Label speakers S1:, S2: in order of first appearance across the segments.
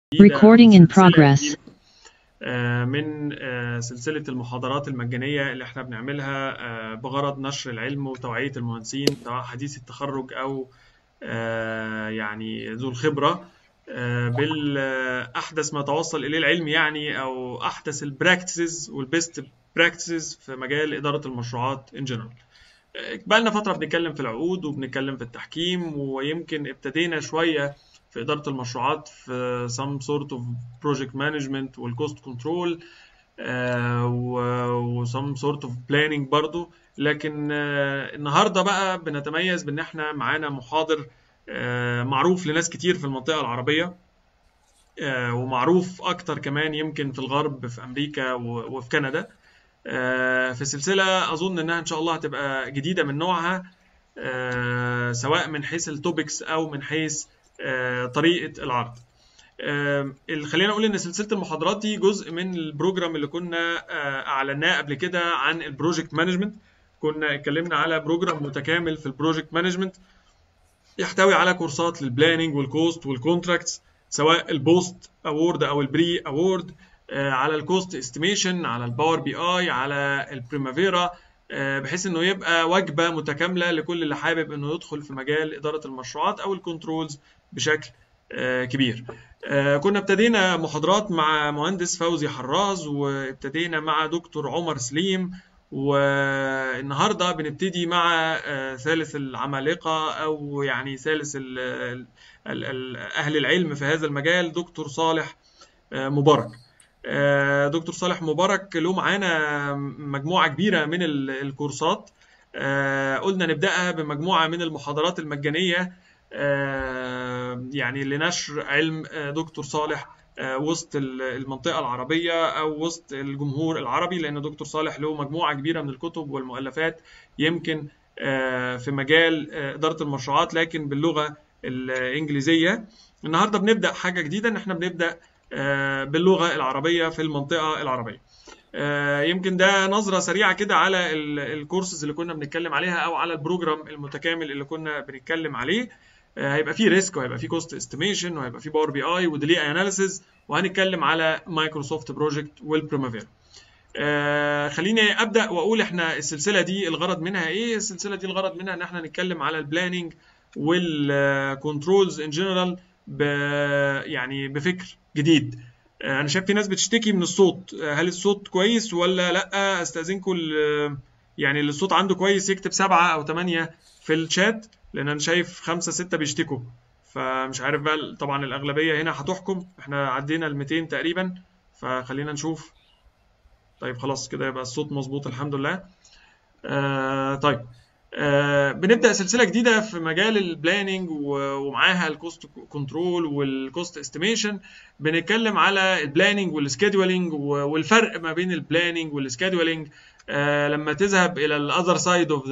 S1: Recording in progress.
S2: من سلسلة المحاضرات المجانية اللي احنا بنعملها بغرض نشر العلم وتوعية المهندسين سواء حديث التخرج أو يعني ذو الخبرة بالأحدث ما توصل إليه العلم، يعني أو أحدث البراكتسز والبيست براكتسز في مجال إدارة المشروعات in general. بقالنا فترة بنتكلم في العقود وبنتكلم في التحكيم، ويمكن ابتدينا شوية في إدارة المشروعات في some sort of project management والcost control و some sort of planning برضو. لكن النهاردة بقى بنتميز بأن احنا معانا محاضر معروف لناس كتير في المنطقة العربية، ومعروف أكتر كمان يمكن في الغرب في أمريكا وفي كندا، في سلسلة أظن أنها إن شاء الله هتبقى جديدة من نوعها، سواء من حيث التوبكس أو من حيث طريقة العرض. خلينا نقول ان سلسله المحاضرات دي جزء من البروجرام اللي كنا اعلناه قبل كده عن البروجكت مانجمنت. كنا اتكلمنا على بروجرام متكامل في البروجكت مانجمنت يحتوي على كورسات للبلاننج والكوست والكونتراكتس، سواء البوست اوورد او البري اوورد، على الكوست استيميشن، على الباور بي اي، على البريمافيرا، بحيث انه يبقى وجبه متكامله لكل اللي حابب انه يدخل في مجال اداره المشروعات او الكنترولز بشكل كبير. كنا ابتدينا محاضرات مع مهندس فوزي حراز، وابتدينا مع دكتور عمر سليم، والنهارده بنبتدي مع ثالث العمالقه او يعني ثالث اهل العلم في هذا المجال، دكتور صالح مبارك. دكتور صالح مبارك له معانا مجموعه كبيره من الكورسات. قلنا نبداها بمجموعه من المحاضرات المجانيه يعني لنشر علم دكتور صالح وسط المنطقة العربية أو وسط الجمهور العربي، لأن دكتور صالح له مجموعة كبيرة من الكتب والمؤلفات يمكن في مجال إدارة المشروعات لكن باللغة الإنجليزية. النهاردة بنبدأ حاجة جديدة، إن احنا بنبدأ باللغة العربية في المنطقة العربية. يمكن ده نظرة سريعة كده على الكورسز اللي كنا بنتكلم عليها أو على البروجرام المتكامل اللي كنا بنتكلم عليه. هيبقى فيه ريسك، وهيبقى فيه كوست استيميشن، وهيبقى فيه باور بي اي وديلي اناليسيز، وهنتكلم على مايكروسوفت بروجكت والبريمافيرا. خليني ابدا واقول احنا السلسله دي الغرض منها ايه. السلسله دي الغرض منها ان احنا نتكلم على البلاننج والكنترولز ان جنرال يعني بفكر جديد. انا شايف في ناس بتشتكي من الصوت، هل الصوت كويس ولا لا؟ استاذنكم يعني اللي الصوت عنده كويس يكتب 7 أو 8 في الشات، لان انا شايف 5 6 بيشتكوا، فمش عارف بقى. طبعا الاغلبيه هنا هتحكم، احنا عدينا ال 200 تقريبا، فخلينا نشوف. طيب خلاص كده يبقى الصوت مظبوط الحمد لله. طيب بنبدا سلسله جديده في مجال البلاننج ومعاها الكوست كنترول والكوست استيميشن. بنتكلم على البلاننج والسكيدولينج والفرق ما بين البلاننج والسكيدولينج. لما تذهب الى الاذر سايد اوف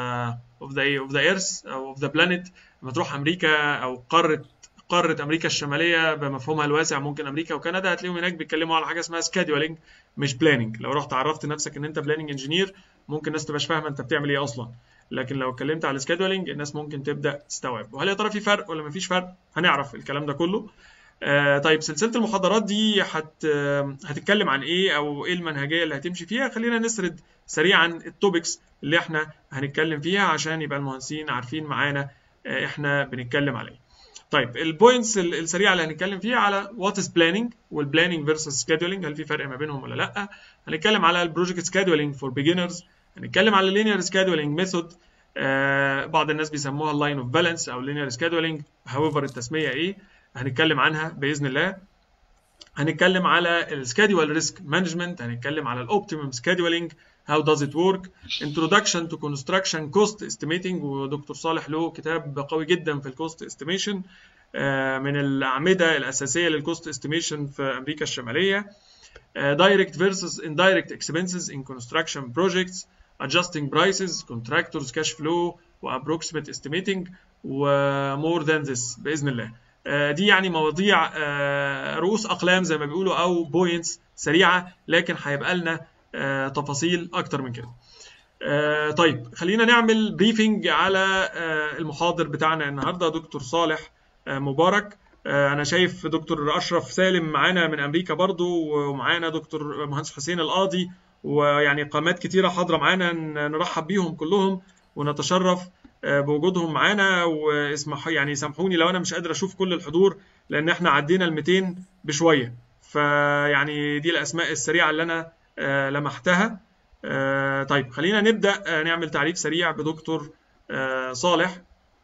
S2: ذا ايرث او اوف ذا بلانيت، لما تروح امريكا او قاره امريكا الشماليه بمفهومها الواسع، ممكن امريكا وكندا، هتلاقيهم هناك بيتكلموا على حاجه اسمها سكيدولينج مش بلاننج. لو رحت عرفت نفسك ان انت بلاننج انجينير، ممكن الناس تبقاش فاهمه انت بتعمل ايه اصلا، لكن لو اتكلمت على السكيدولينج الناس ممكن تبدا تستوعب. وهل يا ترى في فرق ولا مفيش فرق؟ هنعرف الكلام ده كله. طيب سلسله المحاضرات دي هتتكلم عن ايه او ايه المنهجيه اللي هتمشي فيها؟ خلينا نسرد سريعا التوبكس اللي احنا هنتكلم فيها عشان يبقى المهندسين عارفين معانا احنا بنتكلم على ايه. طيب البوينتس السريعه اللي هنتكلم فيها على وات از بلاننج والبلاننج فيرسس سكيدولينج، هل في فرق ما بينهم ولا لا؟ هنتكلم على البروجكت سكيدولينج فور بيجنرز، هنتكلم على اللينير سكيدولينج ميثود، بعض الناس بيسموها اللاين اوف بالانس او اللينير سكيدولينج، هاويفر التسميه ايه، هنتكلم عنها باذن الله. هنتكلم على السكيدول ريسك مانجمنت، هنتكلم على الاوبتيمم سكيدولينج، هاو داز ات ورك، انتروداكشن تو كونستراكشن كوست استيميتنج، ودكتور صالح له كتاب قوي جدا في الكوست استيميشن، من الاعمده الاساسيه للكوست استيميشن في امريكا الشماليه. direct versus indirect expenses in construction projects, adjusting prices, contractors cash flow, وapproximate estimating، وmore than this باذن الله. دي يعني مواضيع رؤوس اقلام زي ما بيقولوا او بوينتس سريعه، لكن هيبقى لنا تفاصيل اكتر من كده. طيب خلينا نعمل بريفنج على المحاضر بتاعنا النهارده، دكتور صالح مبارك. انا شايف دكتور اشرف سالم معانا من امريكا برضو، ومعانا دكتور مهندس حسين القاضي، ويعني قامات كتيره حاضره معانا، نرحب بيهم كلهم ونتشرف بوجودهم معانا. يعني سامحوني لو انا مش قادر اشوف كل الحضور، لان احنا عدينا ال 200 بشويه، فيعني دي الاسماء السريعه اللي انا لمحتها. طيب خلينا نبدا نعمل تعريف سريع بدكتور صالح.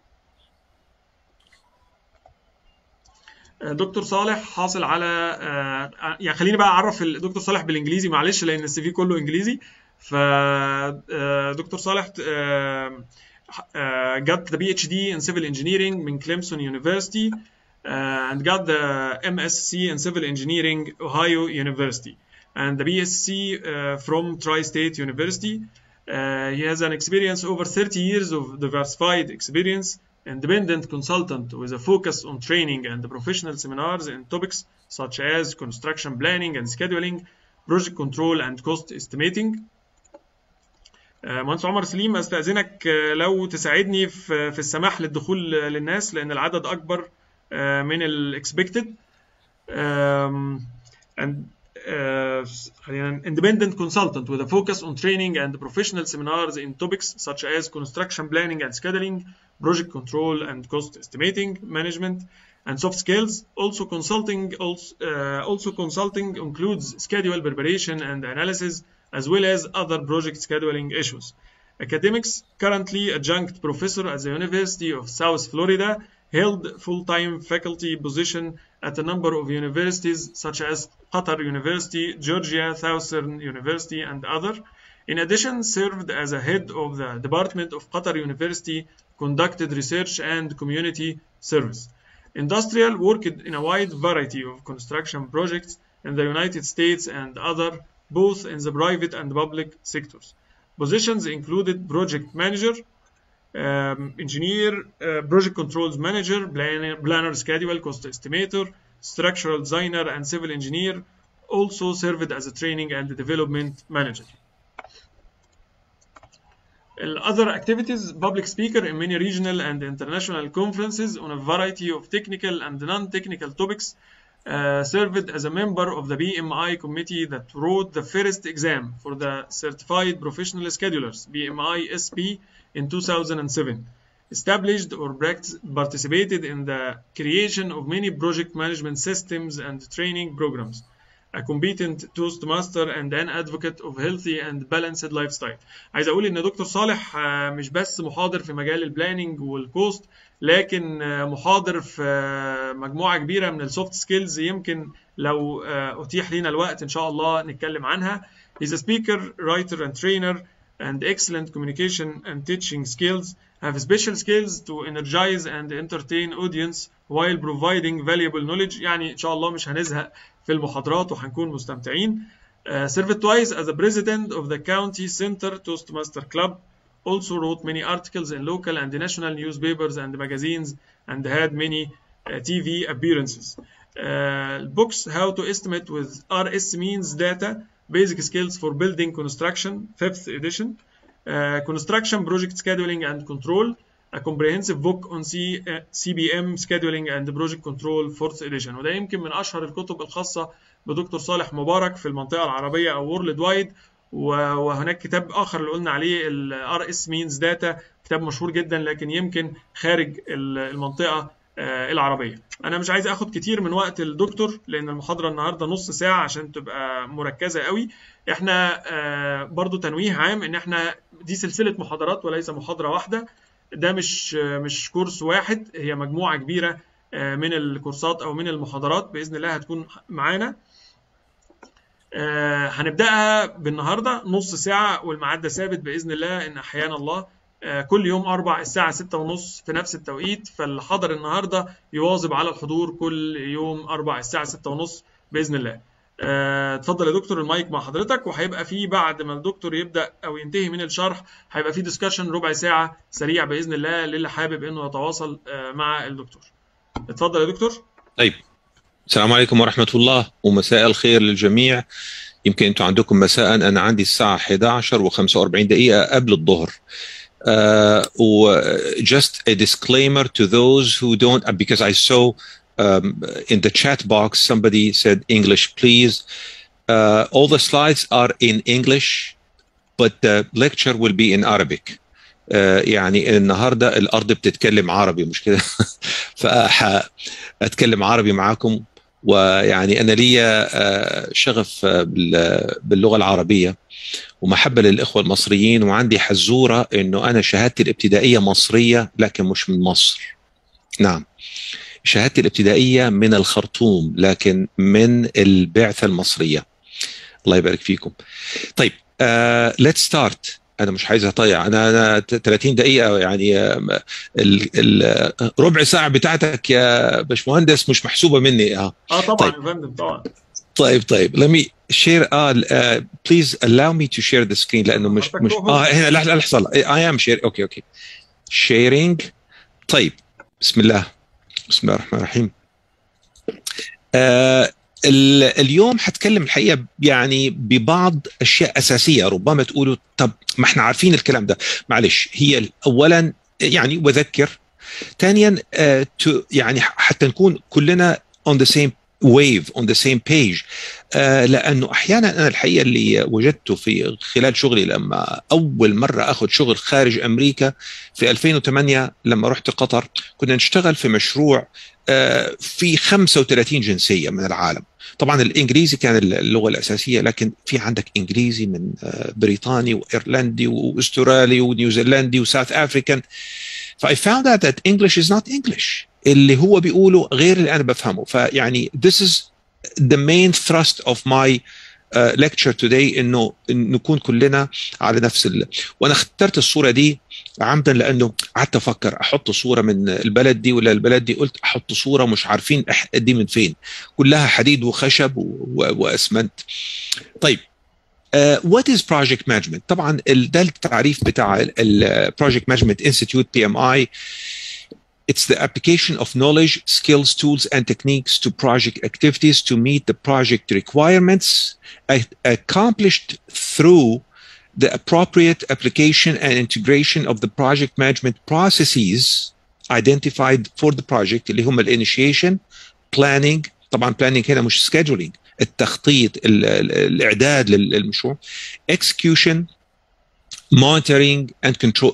S2: دكتور صالح حاصل على يعني خليني بقى اعرف الدكتور صالح بالانجليزي، معلش لان السي في كله انجليزي. فدكتور صالح got the PhD in civil engineering من Clemson University and got the MSc in civil engineering Ohio University and the BSc from Tri-State University. He has an experience over 30 years of diversified experience, independent consultant with a focus on training and professional seminars in topics such as construction planning and scheduling, project control and cost estimating. مهندس عمر سليم، استأذنك لو تساعدني في السماح للدخول للناس، لأن العدد أكبر من الاكسبكتد. independent consultant with a focus on training and professional seminars in topics such as construction planning and scheduling, project control and cost estimating, management and soft skills. Also consulting includes schedule preparation and analysis, as well as other project scheduling issues. Academics: currently adjunct professor at the University of South Florida, held full-time faculty position at a number of universities such as Qatar University, Georgia Southern University, and others. In addition, served as a head of the Department of Qatar University, conducted research and community service. Industrial: worked in a wide variety of construction projects in the United States and other, both in the private and public sectors. Positions included project manager, engineer, project controls manager, planner, schedule, cost estimator, structural designer, and civil engineer. Also served as a training and development manager. Other activities: public speaker in many regional and international conferences on a variety of technical and non-technical topics. Served as a member of the BMI committee that wrote the first exam for the Certified Professional Schedulers BMI SP in 2007. Established or participated in the creation of many project management systems and training programs. A competent Toastmaster and an advocate of healthy and balanced lifestyle. عايز اقول ان دكتور صالح مش بس محاضر في مجال البلاننج والكوست، لكن محاضر في مجموعة كبيرة من السوفت سكيلز، يمكن لو اتيح لنا الوقت ان شاء الله نتكلم عنها. He's a speaker, writer and trainer and excellent communication and teaching skills. Have special skills to energize and entertain audience while providing valuable knowledge. يعني ان شاء الله مش هنزهق في المحاضرات وهنكون مستمتعين. Served twice as the president of the County Center Toastmaster Club. Also wrote many articles in local and national newspapers and magazines and had many TV appearances. Books: How to Estimate with RS Means Data, Basic Skills for Building Construction, 5th edition. Construction Project Scheduling and Control, a comprehensive book on CBM Scheduling and Project Control, 4th edition. وده يمكن من أشهر الكتب الخاصة بدكتور صالح مبارك في المنطقة العربية أو وورلد وايد. وهناك كتاب آخر اللي قلنا عليه ال RS Means Data، كتاب مشهور جدا لكن يمكن خارج المنطقة العربية. أنا مش عايز أخد كتير من وقت الدكتور لأن المحاضرة النهاردة نص ساعة عشان تبقى مركزة قوي. إحنا برضو تنويه عام إن إحنا دي سلسلة محاضرات وليس محاضرة واحدة. ده مش كورس واحد، هي مجموعة كبيرة من الكورسات أو من المحاضرات بإذن الله هتكون معانا. هنبدأها بالنهاردة نص ساعة، والميعاد ده ثابت بإذن الله إن أحيانا الله كل يوم 4 الساعة 6:30 في نفس التوقيت. فاللي حضر النهاردة يواظب على الحضور كل يوم 4 الساعة 6:30 بإذن الله. اتفضل يا دكتور، المايك مع حضرتك. وهيبقى فيه بعد ما الدكتور يبدأ أو ينتهي من الشرح هيبقى فيه ديسكشن ربع ساعة سريع بإذن الله للي حابب إنه يتواصل مع الدكتور. اتفضل يا دكتور.
S1: طيب، السلام عليكم ورحمة الله ومساء الخير للجميع. يمكن أنتم عندكم مساء، أنا عندي الساعة 11:45 قبل الظهر. Just a disclaimer to those who don't, because I saw in the chat box, somebody said English, please. All the slides are in English, but the lecture will be in Arabic. يعني النهارده الأرض بتتكلم عربي مش كده؟ فأتكلم عربي معاكم، ويعني أنا ليا شغف باللغة العربية ومحبة للإخوة المصريين، وعندي حزورة إنه أنا شهادتي الابتدائية مصرية لكن مش من مصر. نعم، شهادتي الابتدائية من الخرطوم لكن من البعثة المصرية. الله يبارك فيكم. طيب let's start. أنا مش عايز أطيع، أنا 30 دقيقة يعني ربع ساعة بتاعتك يا باشمهندس مش محسوبة مني.
S2: طبعا يا فندم طبعا.
S1: طيب let me share. Please allow me to share the screen لأنه مش هنا لحظة. I am share. okay sharing. طيب بسم الله الرحمن الرحيم. اليوم هتكلم الحقيقة يعني ببعض أشياء أساسية. ربما تقولوا طب ما احنا عارفين الكلام ده. معلش، هي أولا يعني وذكر، ثانيا يعني حتى نكون كلنا on the same wave, on the same page. لأنه أحيانا أنا الحقيقة اللي وجدته في خلال شغلي لما أول مرة أخذ شغل خارج أمريكا في 2008 لما رحت قطر، كنا نشتغل في مشروع في 35 جنسية من العالم. طبعا الإنجليزي كان اللغة الأساسية، لكن في عندك إنجليزي من بريطاني وإيرلندي وأسترالي ونيوزيلندي وساوث أفريكان. ف I found out that English is not English. اللي هو بيقوله غير اللي أنا بفهمه. فيعني this is the main thrust of my lecture today، إنه نكون كلنا على نفس وأنا اخترت الصورة دي عمدا لأنه قعدت أفكر أحط صورة من البلد دي ولا البلد دي، قلت أحط صورة مش عارفين دي من فين، كلها حديد وخشب وأسمنت. طيب what is project management؟ طبعا ده التعريف بتاع Project Management Institute PMI. It's the application of knowledge, skills, tools, and techniques to project activities to meet the project requirements, accomplished through the appropriate application and integration of the project management processes identified for the project، اللي هم initiation, planning. طبعا planning هنا مش scheduling، التخطيط، الإعداد للمشروع، execution, monitoring and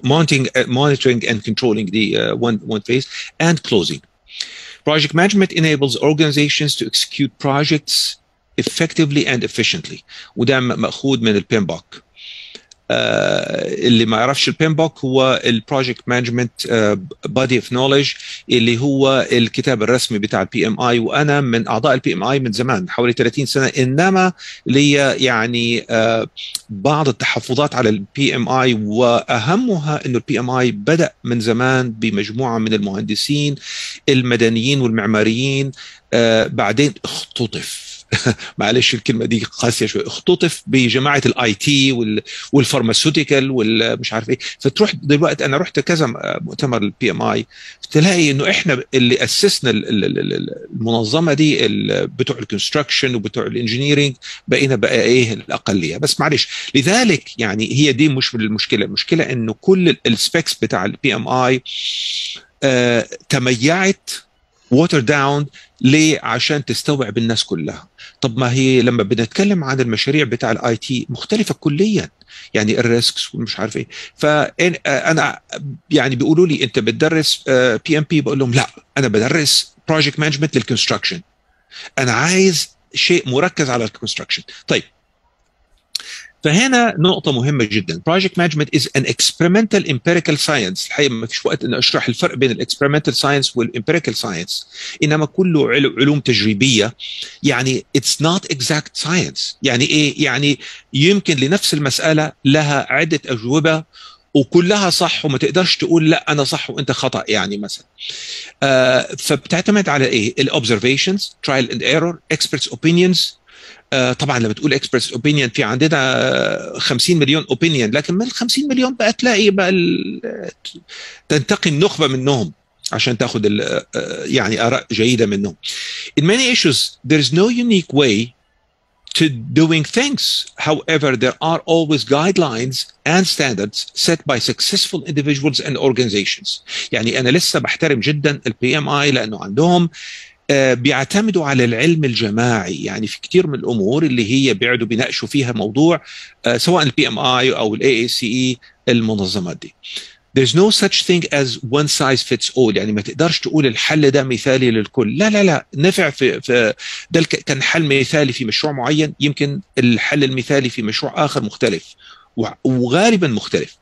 S1: controlling the one phase, and closing. Project management enables organizations to execute projects effectively and efficiently. وده مأخوذ من البيمبوك. اللي ما يعرفش البيمبوك هو البروجكت مانجمنت بادي اوف نوليدج، اللي هو الكتاب الرسمي بتاع البي ام اي، وانا من اعضاء البي ام اي من زمان حوالي 30 سنه، انما لي يعني بعض التحفظات على البي ام اي، واهمها انه البي ام اي بدا من زمان بمجموعه من المهندسين المدنيين والمعماريين، بعدين اختطف معلش الكلمه دي قاسيه شويه، اختطف بجماعه الاي تي والفارماسيوتيكال والمش عارف ايه. فتروح دلوقتي، انا رحت كذا مؤتمر البي ام اي، تلاقي انه احنا اللي اسسنا المنظمه دي بتوع الكونستراكشن وبتوع الانجينيرنج بقينا بقى ايه الاقليه. بس معلش، لذلك يعني هي دي مش المشكله. المشكله انه كل السبيكس بتاع البي ام اي تميعت ووتر داون. ليه؟ عشان تستوعب الناس كلها. طب ما هي لما بنتكلم عن المشاريع بتاع الاي تي مختلفه كليا، يعني الريسكس ومش عارف ايه. فانا يعني بيقولوا لي انت بتدرس بي ام بي، بقول لهم لا، انا بدرس بروجكت مانجمنت للكونستراكشن، انا عايز شيء مركز على الكونستراكشن. طيب، فهنا نقطة مهمة جدا. Project Management is an experimental empirical science. الحقيقة ما فيش وقت أن أشرح الفرق بين experimental science والempirical science، إنما كله علوم تجريبية. يعني it's not exact science. يعني إيه؟ يعني يمكن لنفس المسألة لها عدة أجوبة وكلها صح، وما تقدرش تقول لا أنا صح وأنت خطأ. يعني مثلا فبتعتمد على إيه؟ الobservations, trial and error, experts opinions. طبعا لما تقول اكسبرتس اوبينيون، في عندنا 50 مليون اوبينيون، لكن من ال 50 مليون بقى تلاقي بقى تنتقي النخبه منهم عشان تاخذ يعني اراء جيده منهم. In many issues there is no unique way to doing things. However, there are always guidelines and standards set by successful individuals and organizations. يعني انا لسه بحترم جدا البي ام اي لانه عندهم بيعتمدوا على العلم الجماعي. يعني في كثير من الامور اللي هي بيقعدوا بيناقشوا فيها موضوع سواء البي ام اي او الاي اي سي اي، المنظمات دي. There's no such thing as one size fits all. يعني ما تقدرش تقول الحل ده مثالي للكل. لا لا لا، نفع في ده كان حل مثالي في مشروع معين، يمكن الحل المثالي في مشروع آخر مختلف، وغالبا مختلف.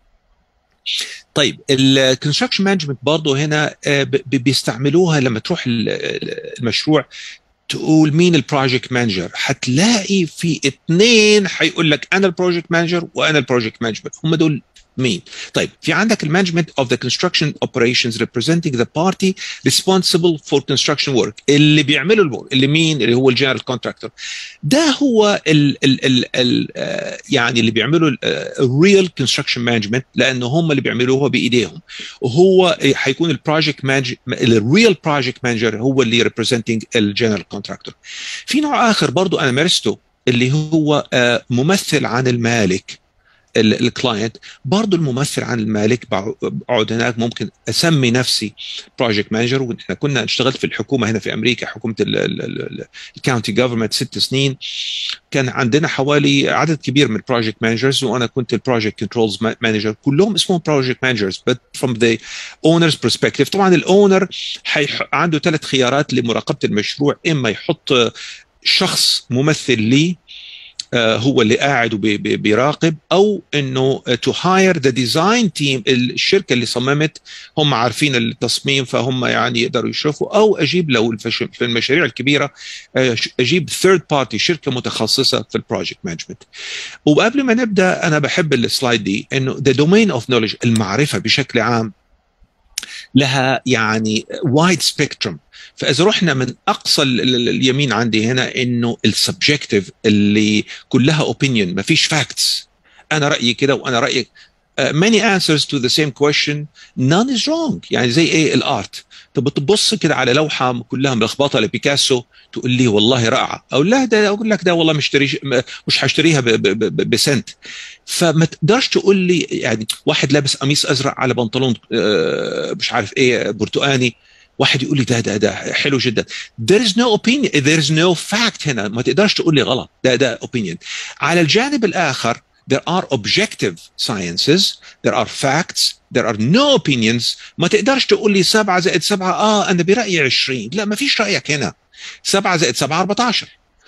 S1: طيب الكونستراكشن مانجمنت برضه هنا بيستعملوها لما تروح المشروع تقول مين البروجكت مانجر، هتلاقي في اثنين هيقول لك انا البروجكت مانجر وانا البروجكت مانجمنت. هم دول مين؟ طيب في عندك المانجمنت of the construction operations representing the party responsible for construction work، اللي بيعملوا الورك، اللي مين؟ اللي هو الجنرال كونتراكتور. ده هو ال يعني اللي بيعملوا الريال كونستراكشن مانجمنت، لانه هم اللي بيعملوها بايديهم. وهو هيكون البروجكت مانجر، الريال بروجكت مانجر هو اللي representing الجنرال كونتراكتور. في نوع اخر برضو انا مارسته اللي هو ممثل عن المالك، الكلاينت. برضه الممثل عن المالك بقعد هناك، ممكن اسمي نفسي بروجكت مانجر. واحنا كنا اشتغلت في الحكومه هنا في امريكا، حكومه الكاونتي جفرمنت 6 سنين. كان عندنا حوالي عدد كبير من البروجكت مانجرز، وانا كنت البروجكت كنترولز مانجر. كلهم اسمهم بروجكت مانجرز but from the owner's perspective. طبعا الاونر عنده 3 خيارات لمراقبه المشروع: اما يحط شخص ممثل لي هو اللي قاعد وبيراقب، او انه to hire the design team، الشركه اللي صممت هم عارفين التصميم فهم يعني يقدروا يشوفوا، او اجيب لو في المشاريع الكبيره اجيب third party، شركه متخصصه في البروجكت مانجمنت. وقبل ما نبدا انا بحب السلايد دي، انه the domain of knowledge، المعرفه بشكل عام لها يعني وايد سبيكتروم. فاذا رحنا من اقصى اليمين عندي هنا، انه السبجكتيف اللي كلها اوبينيون، ما فيش فاكتس، انا رايي كده وانا رايك. many answers to the same question, none is wrong. يعني زي ايه الارت، طب تبص كده على لوحه كلها ملخبطه لبيكاسو تقول لي والله رائعه، او لا ده اقول لك ده والله مش هشتريها بسنت. فما تقدرش تقول لي يعني واحد لابس قميص ازرق على بنطلون مش عارف ايه برتقاني، واحد يقول لي ده حلو جدا. there is no opinion, there is no fact هنا. ما تقدرش تقول لي غلط، ده opinion. على الجانب الآخر there are objective sciences, there are facts, there are no opinions. ما تقدرش تقول لي 7 زائد 7 أنا برأيي 20. لا، ما فيش رأيك هنا. 7 زائد 7 14.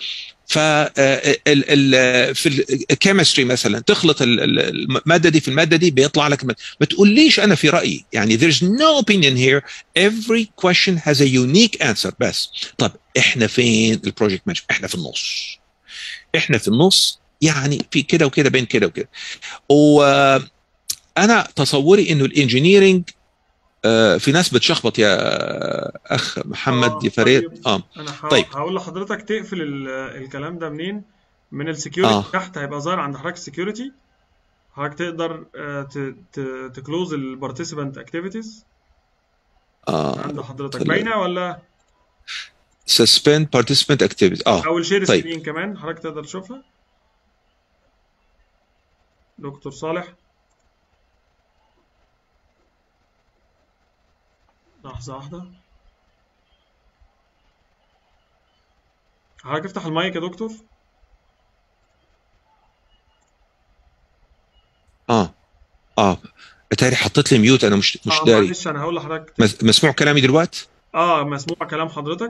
S1: في الكيمستري مثلا تخلط الماده دي في الماده دي بيطلع لك. ما تقوليش انا في رايي، يعني there's no opinion here, every question has a unique answer. بس طب احنا فين البروجكت مانجمنت؟ احنا في النص، يعني في كده وكده، بين كده وكده. وانا تصوري انه الانجينيرنج في ناس بتشخبط يا اخ محمد يا فريد.
S2: طيب. انا
S1: طيب
S2: هقول لحضرتك تقفل الكلام ده منين؟ من السكيورتي. تحت هيبقى ظاهر عند حضرتك السكيورتي. حضرتك تقدر تكلوز البارتيسيبانت اكتيفيتيز عند حضرتك. باينه ولا
S1: suspend participant activities
S2: او الشير سكرين كمان حضرتك تقدر تشوفها؟ دكتور صالح، لحظة واحدة. حضرتك افتح المايك يا دكتور.
S1: بتهيألي حطيت لي ميوت، انا مش داري.
S2: معلش انا هقول لحضرتك.
S1: مسموع كلامي دلوقتي؟
S2: مسموع كلام حضرتك.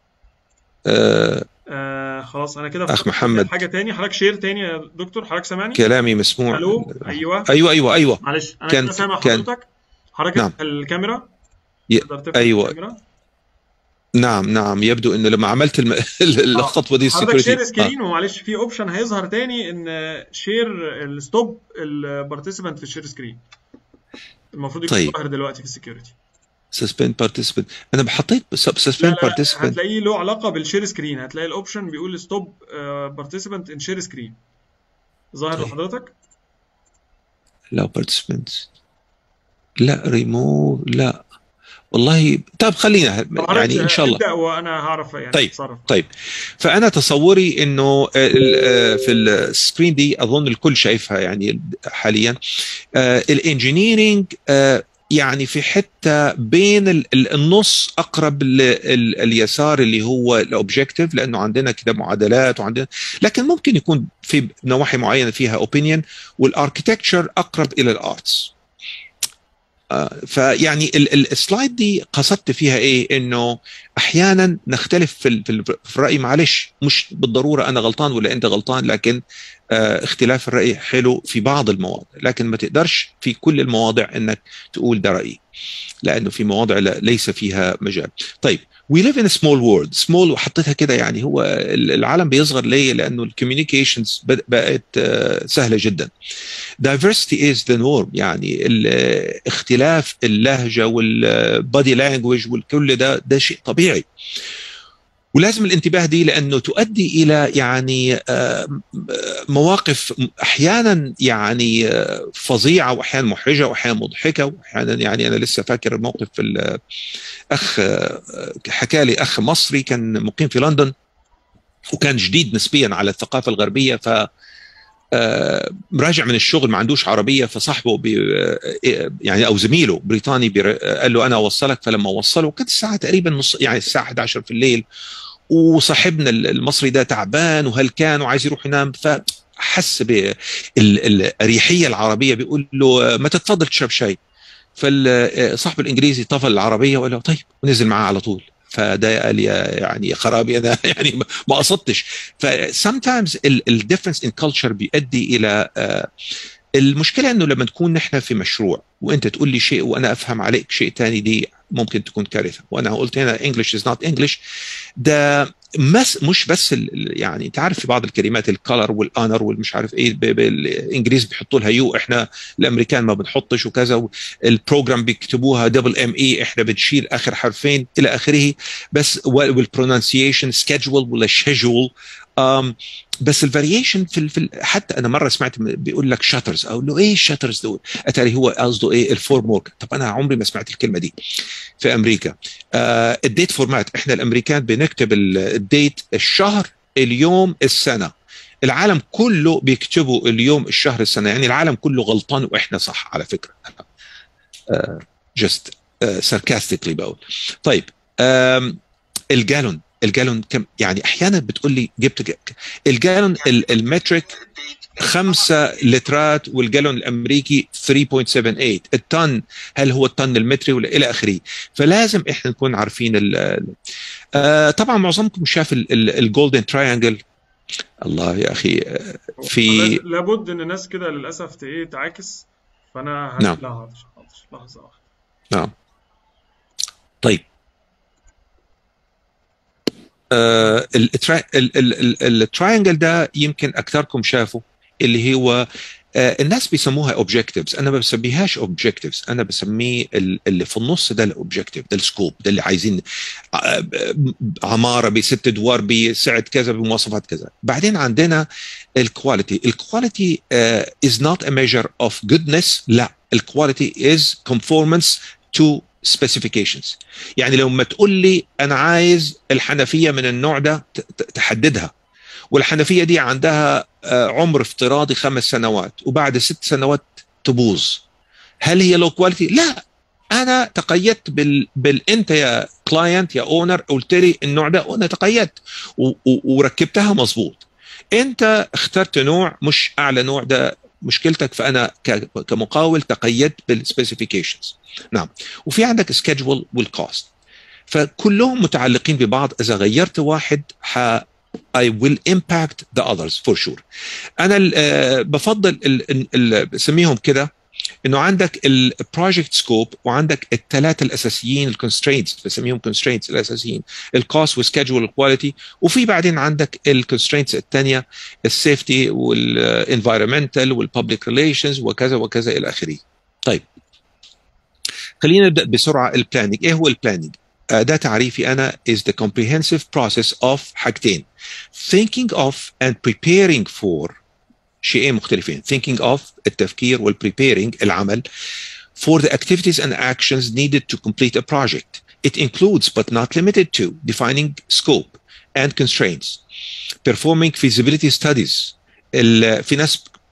S2: خلاص انا كده
S1: اخ محمد
S2: حاجة تاني. حضرتك شير تاني يا دكتور. حضرتك سامعني؟
S1: كلامي مسموع.
S2: الو. ايوه
S1: معلش
S2: انا كده سامع حضرتك. حضرتك
S1: نعم.
S2: الكاميرا
S1: ايوه الكاميرا. نعم يبدو انه لما عملت الخطوه دي
S2: حضرتك شير سكرين. ومعلش في اوبشن هيظهر تاني ان شير الستوب البارتيسيبانت في الشير سكرين. المفروض يكون ظاهر دلوقتي في السكيورتي.
S1: سسبند بارتيسيبنت. انا حطيت سسبند بارتيسيبنت.
S2: هتلاقيه له علاقه بالشير سكرين. هتلاقي الاوبشن بيقول ستوب بارتيسيبنت ان شير سكرين. ظاهر لحضرتك؟
S1: لا بارتيسيبنت، لا ريموف، لا والله. طب خلينا يعني ان شاء الله
S2: ابدا وانا هعرف يعني
S1: اتصرف. طيب فانا تصوري انه في السكرين دي اظن الكل شايفها يعني حاليا. الانجينيرنج يعني في حته بين النص، اقرب لليسار اللي هو الاوبجكتيف، لانه عندنا كده معادلات وعندنا، لكن ممكن يكون في نواحي معينه فيها اوبينيون، والاركتكتشر اقرب الى الارتس. فيعني السلايد دي قصدت فيها ايه؟ انه احيانا نختلف في الراي، معلش مش بالضروره انا غلطان ولا انت غلطان، لكن اختلاف الراي حلو في بعض المواضع، لكن ما تقدرش في كل المواضع انك تقول ده رايي، لانه في مواضع ليس فيها مجال. طيب we live in a small world. small وحطيتها كده، يعني هو العالم بيصغر ليه؟ لانه الكوميونيكيشنز بقت سهله جدا. diversity is the norm، يعني اختلاف اللهجه والبادي لانجوج والكل ده شيء طبيعي، ولازم الانتباه دي، لانه تؤدي الى يعني مواقف احيانا يعني فظيعه، واحيانا محرجه، واحيانا مضحكه، واحيانا يعني انا لسه فاكر الموقف اخ حكى لي، اخ مصري كان مقيم في لندن وكان جديد نسبيا على الثقافه الغربيه، ف راجع من الشغل ما عندوش عربيه، فصاحبه يعني او زميله بريطاني قال له انا اوصلك. فلما وصله كانت الساعه تقريبا نص، يعني الساعه 11 في الليل، وصاحبنا المصري ده تعبان وهلكان وعايز يروح ينام، فحس بالاريحيه العربيه، بيقول له ما تتفضل تشرب شاي. فصاحب الانجليزي طفل العربيه وقال له طيب، ونزل معاه على طول. فده قال يعني خرابي انا يعني ما قصدتش. ف sometimes ال difference in culture بيؤدي الى المشكله انه لما نكون نحن في مشروع وانت تقول لي شيء وانا افهم عليك شيء ثاني، دي ممكن تكون كارثه. وانا قلت هنا English is not English. ده مش بس يعني انت عارف في بعض الكلمات الكالر والانر والمش عارف ايه بالانجليزي بيحطوا لها يو، احنا الامريكان ما بنحطش وكذا. البروجرام بيكتبوها دبل ام اي، احنا بنشيل اخر حرفين الى اخره. بس والبرونانسيشن سكيدجول ولا شيدجول. بس الفاريشن في حتى انا مره سمعت بيقول لك شاترز، اقول له ايه الشاترز دول؟ اتاري هو قصده ايه؟ الفورم ورك. طب انا عمري ما سمعت الكلمه دي في امريكا. الديت فورمات، احنا الامريكان بنكتب الديت الشهر اليوم السنه، العالم كله بيكتبوا اليوم الشهر السنه، يعني العالم كله غلطان واحنا صح على فكره. جست ساركاستيكلي بقول. طيب الجالون كم؟ يعني احيانا بتقول لي جبت الجالون المتريك 5 لترات، والجالون الامريكي 3.78. الطن هل هو الطن المتري ولا الى اخره؟ فلازم احنا نكون عارفين طبعا معظمكم شاف الجولدن تراينجل. الله يا اخي في
S2: لابد ان الناس كده للاسف تعاكس، فانا
S1: نعم
S2: لحظه واحده.
S1: نعم. طيب التراينجل ده يمكن اكثركم شافوا، اللي هو الناس بيسموها اوبجكتيفز، انا ما بسميهاش اوبجكتيفز، انا بسميه اللي في النص ده الاوبجكتيف، ده السكوب، ده اللي عايزين عماره ب6 ادوار بسعه كذا بمواصفات كذا. بعدين عندنا الكواليتي is not a measure of goodness، لا، الكواليتي is conformance to specifications. يعني لو ما تقول لي انا عايز الحنفيه من النوع ده تحددها، والحنفيه دي عندها عمر افتراضي 5 سنوات وبعد 6 سنوات تبوظ، هل هي لو كواليتي؟ لا، انا تقيدت انت يا كلاينت يا اونر قلت لي النوع ده وانا تقيدت وركبتها مظبوط. انت اخترت نوع مش اعلى نوع، ده مشكلتك، فانا كمقاول تقيدت بالسبيسيفيكيشنز. نعم. وفي عندك سكيدجول والكوست، فكلهم متعلقين ببعض. اذا غيرت واحد I will impact the others for sure. انا بفضل بسميهم كده انه عندك البروجكت سكوب، وعندك الثلاثه الاساسيين الكونسترينتس، بسميهم كونسترينتس الاساسيين، الكوست والسكيدجول والكواليتي، وفي بعدين عندك الكونسترينتس الثانيه السيفتي والانفايرمنتال والببليك ريليشنز وكذا وكذا الى اخره. طيب خلينا نبدا بسرعه. البلاننج، ايه هو البلاننج؟ ده تعريفي انا is the comprehensive process of حاجتين: thinking of and preparing for، شيئين مختلفين. thinking of التفكير والpreparing العمل for the activities and actions needed to complete a project. It includes but not limited to defining scope and constraints, performing feasibility studies. في ناس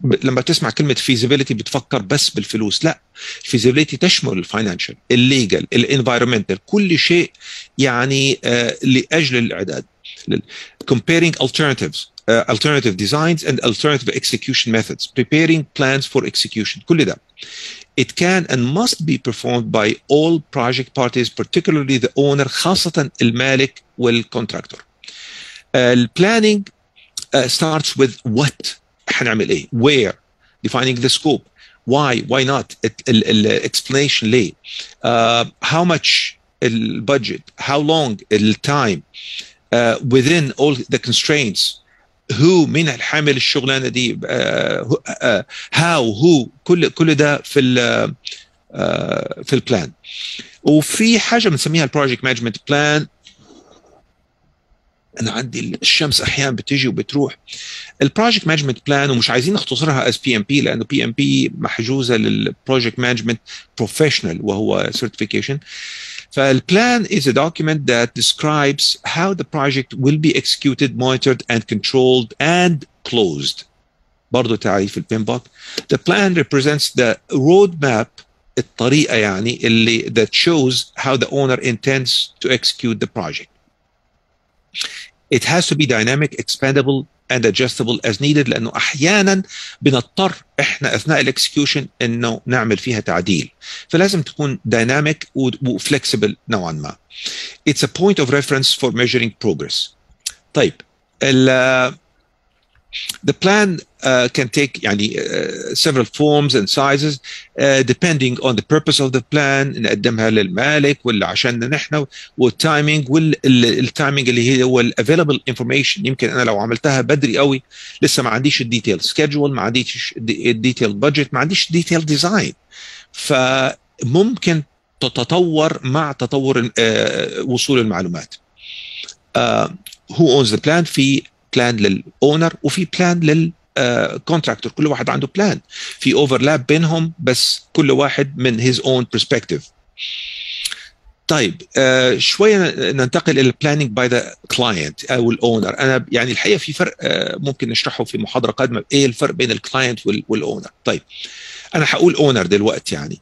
S1: لما تسمع كلمه feasibility بتفكر بس بالفلوس، لا، feasibility تشمل الفاينانشال، الليجل، الانفايرمنتال، كل شيء يعني لاجل الاعداد. comparing alternatives alternative designs and alternative execution methods, preparing plans for execution، كل ده it can and must be performed by all project parties, particularly the owner، خاصة المالك والcontractor. planning starts with what، هنعمل ايه، where، defining the scope، why not، explanation ليه، how much البادجت، how long التايم، within all the constraints، who مين الحامل الشغلانه دي، how who، كل ده في البلان. وفي حاجه بنسميها البروجكت مانجمنت بلان. انا عندي الشمس احيانا بتيجي وبتروح. البروجكت مانجمنت بلان، ومش عايزين نختصرها as PMP لانه PMP محجوزه للبروجكت مانجمنت بروفيشنال وهو certification. فالبلان is a document that describes how the project will be executed, monitored and controlled and closed. برضو تعريف البيمبوك. The plan represents the roadmap، الطريقة يعني اللي that shows how the owner intends to execute the project. It has to be dynamic, expandable and adjustable as needed، لأنه أحيانا بنضطر إحنا أثناء الإكسكيوشن إنه نعمل فيها تعديل، فلازم تكون dynamic وفلكسبل نوعا ما. It's a point of reference for measuring progress. طيب the plan can take يعني several forms and sizes depending on the purpose of the plan. نقدمها للمالك ولا عشان نحن، والتايمينج والتايمينج اللي هو available information. يمكن انا لو عملتها بدري قوي لسه ما عنديش الديتيل سكيدجول، ما عنديش الديتيل بادجت، ما عنديش ديتيل ديزاين، فممكن تتطور مع تطور وصول المعلومات. who owns the plan، في بلان للاونر وفي بلان للكونتراكتور، كل واحد عنده بلان، في اوفرلاب بينهم بس كل واحد من his own perspective. طيب شويه ننتقل الى البلاننج باي ذا كلاينت او الاونر. انا يعني الحقيقه في فرق ممكن نشرحه في محاضره قادمه، ايه الفرق بين الكلاينت والاونر. طيب انا هقول اونر دلوقتي. يعني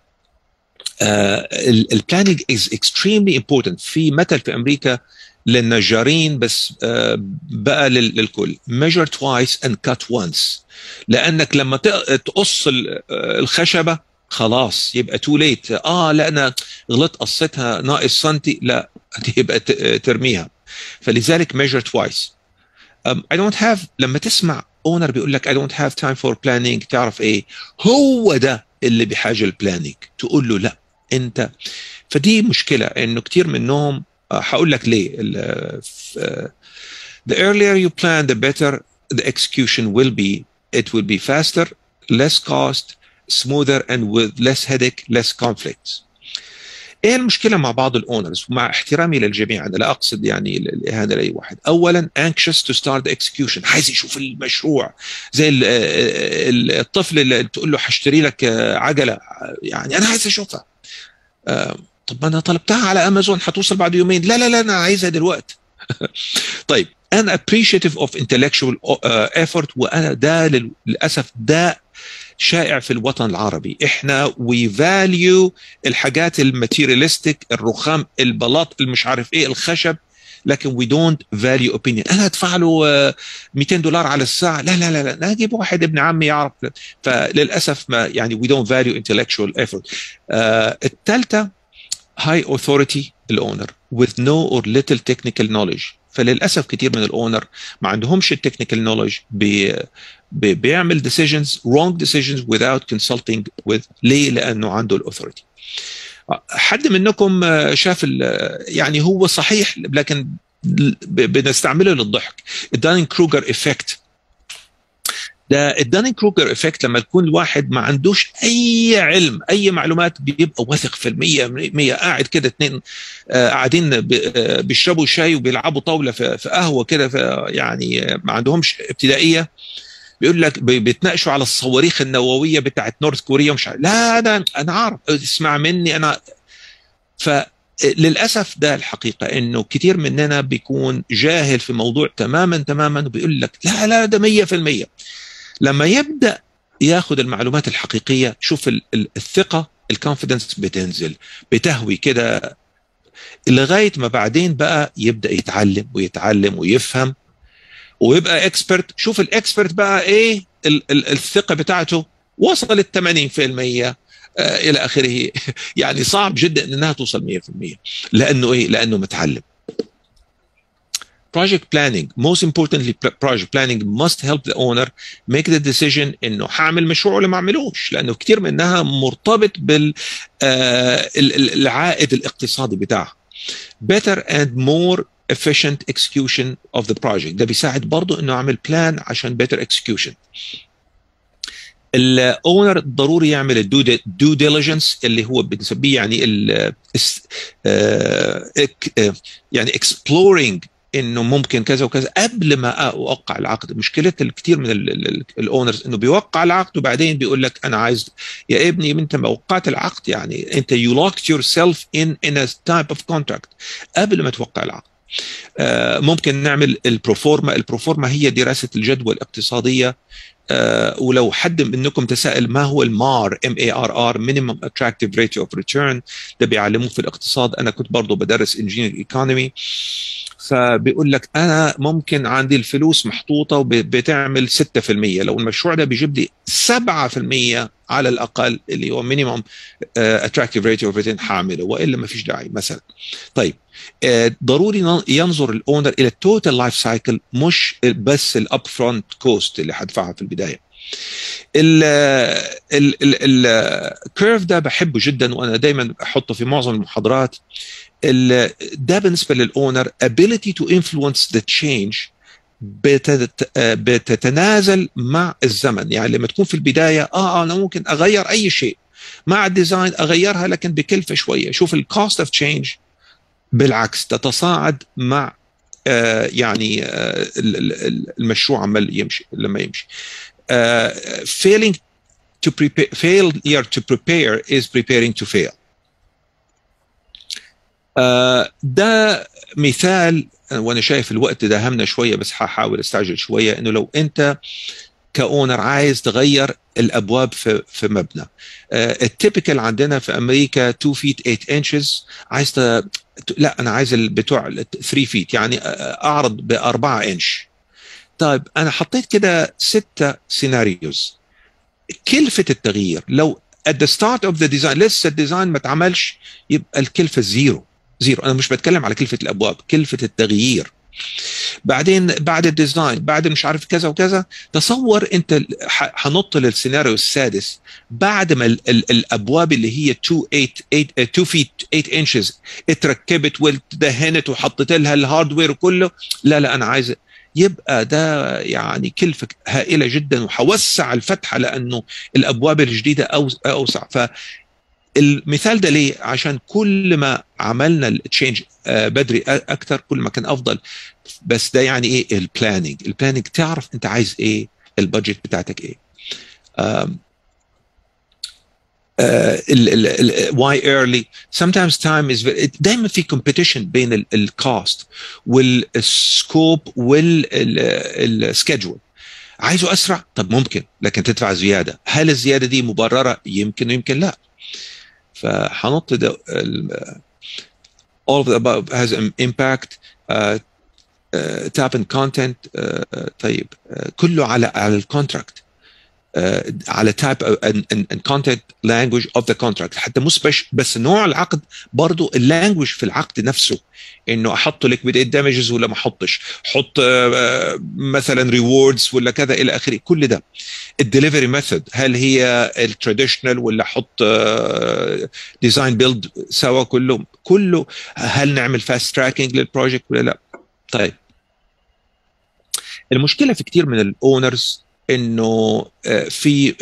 S1: البلاننج is extremely important. في مثل في امريكا للنجارين بس بقى للكل، measure twice and cut once، لانك لما تقص الخشبه خلاص يبقى too late. لا انا غلطت قصتها ناقص سنتي، لا يبقى ترميها. فلذلك measure twice. I don't have، لما تسمع اونر بيقول لك I don't have time for planning، تعرف ايه هو ده اللي بحاجه البلاننج، تقول له لا انت. فدي مشكله انه كتير منهم، هقول لك ليه. The earlier you plan the better the execution will be. It will be faster, less cost, smoother and with less headache, less conflicts. ايه المشكله مع بعض الاونرز؟ ومع احترامي للجميع انا لا اقصد يعني الاهانه لاي واحد. اولا anxious to start the execution، عايز يشوف المشروع زي الطفل اللي تقول له هشتري لك عجله، يعني انا عايز اشوفها. طب انا طلبتها على امازون هتوصل بعد يومين، لا انا عايزها دلوقتي. طيب انا appreciative of intellectual effort، وانا ده للاسف ده شائع في الوطن العربي. احنا we value الحاجات الماتيريالستيك، الرخام، البلاط، المش عارف ايه، الخشب، لكن we don't value opinion. انا ادفع له $200 على الساعه، لا انا اجيب واحد ابن عمي يعرف. فللاسف ما يعني we don't value intellectual effort. الثالثه high authority الاونر with no or little technical knowledge. فللاسف كتير من الاونر ما عندهمش التكنيكال نولج، بيعمل decisions wrong decisions without consulting with. ليه؟ لانه عنده الاثوريتي. حد منكم شاف يعني هو صحيح لكن بنستعمله للضحك، الدانينج كروجر افكت. ده الدانينج كروجر افكت لما يكون الواحد ما عندوش اي علم اي معلومات، بيبقى واثق في 100% قاعد كده اتنين قاعدين بيشربوا شاي وبيلعبوا طاوله في قهوه كده، يعني ما عندهمش ابتدائيه، بيقول لك بيتناقشوا على الصواريخ النوويه بتاعت نورث كوريا مش عارف. لا ده انا عارف، اسمع مني انا. فللاسف ده الحقيقه انه كتير مننا بيكون جاهل في موضوع تماما وبيقول لك لا ده 100%. لما يبدا ياخد المعلومات الحقيقيه، شوف الثقه، الكونفيدنس بتنزل، بتهوي كده، لغايه ما بعدين بقى يبدا يتعلم ويتعلم ويفهم ويبقى اكسبرت. شوف الاكسبرت بقى ايه، الثقه بتاعته وصلت 80% الى اخره. يعني صعب جدا انها توصل 100%، لانه ايه؟ لانه متعلم. Project planning, most importantly project planning must help the owner make the decision انه هعمل مشروع ولا ما اعملوش، لانه كتير منها مرتبط بالعائد الاقتصادي بتاعها. Better and more efficient execution of the project، ده بيساعد برضه انه اعمل بلان عشان better execution. الاونر ضروري يعمل الدو ديليجنس اللي هو بنسميه يعني يعني exploring انه ممكن كذا وكذا قبل ما اوقع العقد. مشكله الكثير من الاونرز انه بيوقع العقد وبعدين بيقول لك انا عايز، يا ابني انت ما وقعت العقد، يعني انت you locked yourself in a type of contract قبل ما توقع العقد. ممكن نعمل البروفورما هي دراسه الجدوى الاقتصاديه. ولو حد منكم تساءل ما هو المار MARR Minimum Attractive Rate of Return، ده بيعلموه في الاقتصاد. انا كنت برضه بدرس انجينير ايكونومي، فبيقول لك انا ممكن عندي الفلوس محطوطه وبتعمل 6%، لو المشروع ده بيجيب لي 7% على الاقل اللي هو مينيمم اتراكتيف ريت اوف ريتيرن هعمله، والا ما فيش داعي مثلا. طيب ضروري ينظر الاونر الى التوتال لايف سايكل، مش بس الاب فرونت كوست اللي هدفعها في البدايه. الكيرف ده بحبه جدا وانا دايما احطه في معظم المحاضرات. ده بالنسبه للاونر ability to influence the change بتتنازل مع الزمن. يعني لما تكون في البدايه انا ممكن اغير اي شيء مع الديزاين، اغيرها لكن بكلفه شويه. شوف الكوست اوف تشينج بالعكس تتصاعد مع يعني المشروع عمال يمشي لما يمشي. failure to prepare is preparing to fail. ده مثال، وانا شايف الوقت ده همنا شويه بس هحاول استعجل شويه. انه لو انت كاونر عايز تغير الابواب في مبنى، التيبيكال عندنا في امريكا 2 feet 8 inches، عايز لا انا عايز بتوع 3 feet، يعني اعرض ب4 انش. طيب انا حطيت كده 6 سيناريوز. كلفه التغيير لو at the start of the design لسه الديزاين ما اتعملش، يبقى الكلفه زيرو. انا مش بتكلم على كلفه الابواب، كلفه التغيير. بعدين بعد الديزاين، بعد مش عارف كذا وكذا، تصور انت هنط للسيناريو السادس بعد ما الابواب اللي هي 2 feet 8 inches اتركبت واتدهنت وحطيت لها الهاردوير كله. لا انا عايز، يبقى ده يعني كلفة هائلة جدا، وحوسع الفتحة لأنه الأبواب الجديدة أوسع. فالمثال ده ليه؟ عشان كل ما عملنا التشينج بدري أكتر كل ما كان أفضل. بس ده يعني إيه البلاننج تعرف أنت عايز إيه، البادجت بتاعتك إيه. why early sometimes time is دايما في competition بين الكوست والسكوب والسكيدجول. عايزه اسرع، طب ممكن، لكن تدفع زياده. هل الزياده دي مبرره؟ يمكن ويمكن لا. فهنط ده all of the above has an impact. tap and content. طيب كله على الكونتراكت، على type and content language of the contract. حتى مش بس نوع العقد، برضو اللانجوج في العقد نفسه، انه احط liquidated damages ولا ما احطش، حط مثلا rewards ولا كذا الى اخره. كل ده الدليفري ميثود، هل هي التراديشنال ولا احط ديزاين بيلد سوا، كله هل نعمل فاست تراكنج للبروجكت ولا لا. طيب المشكله في كتير من الاونرز انه في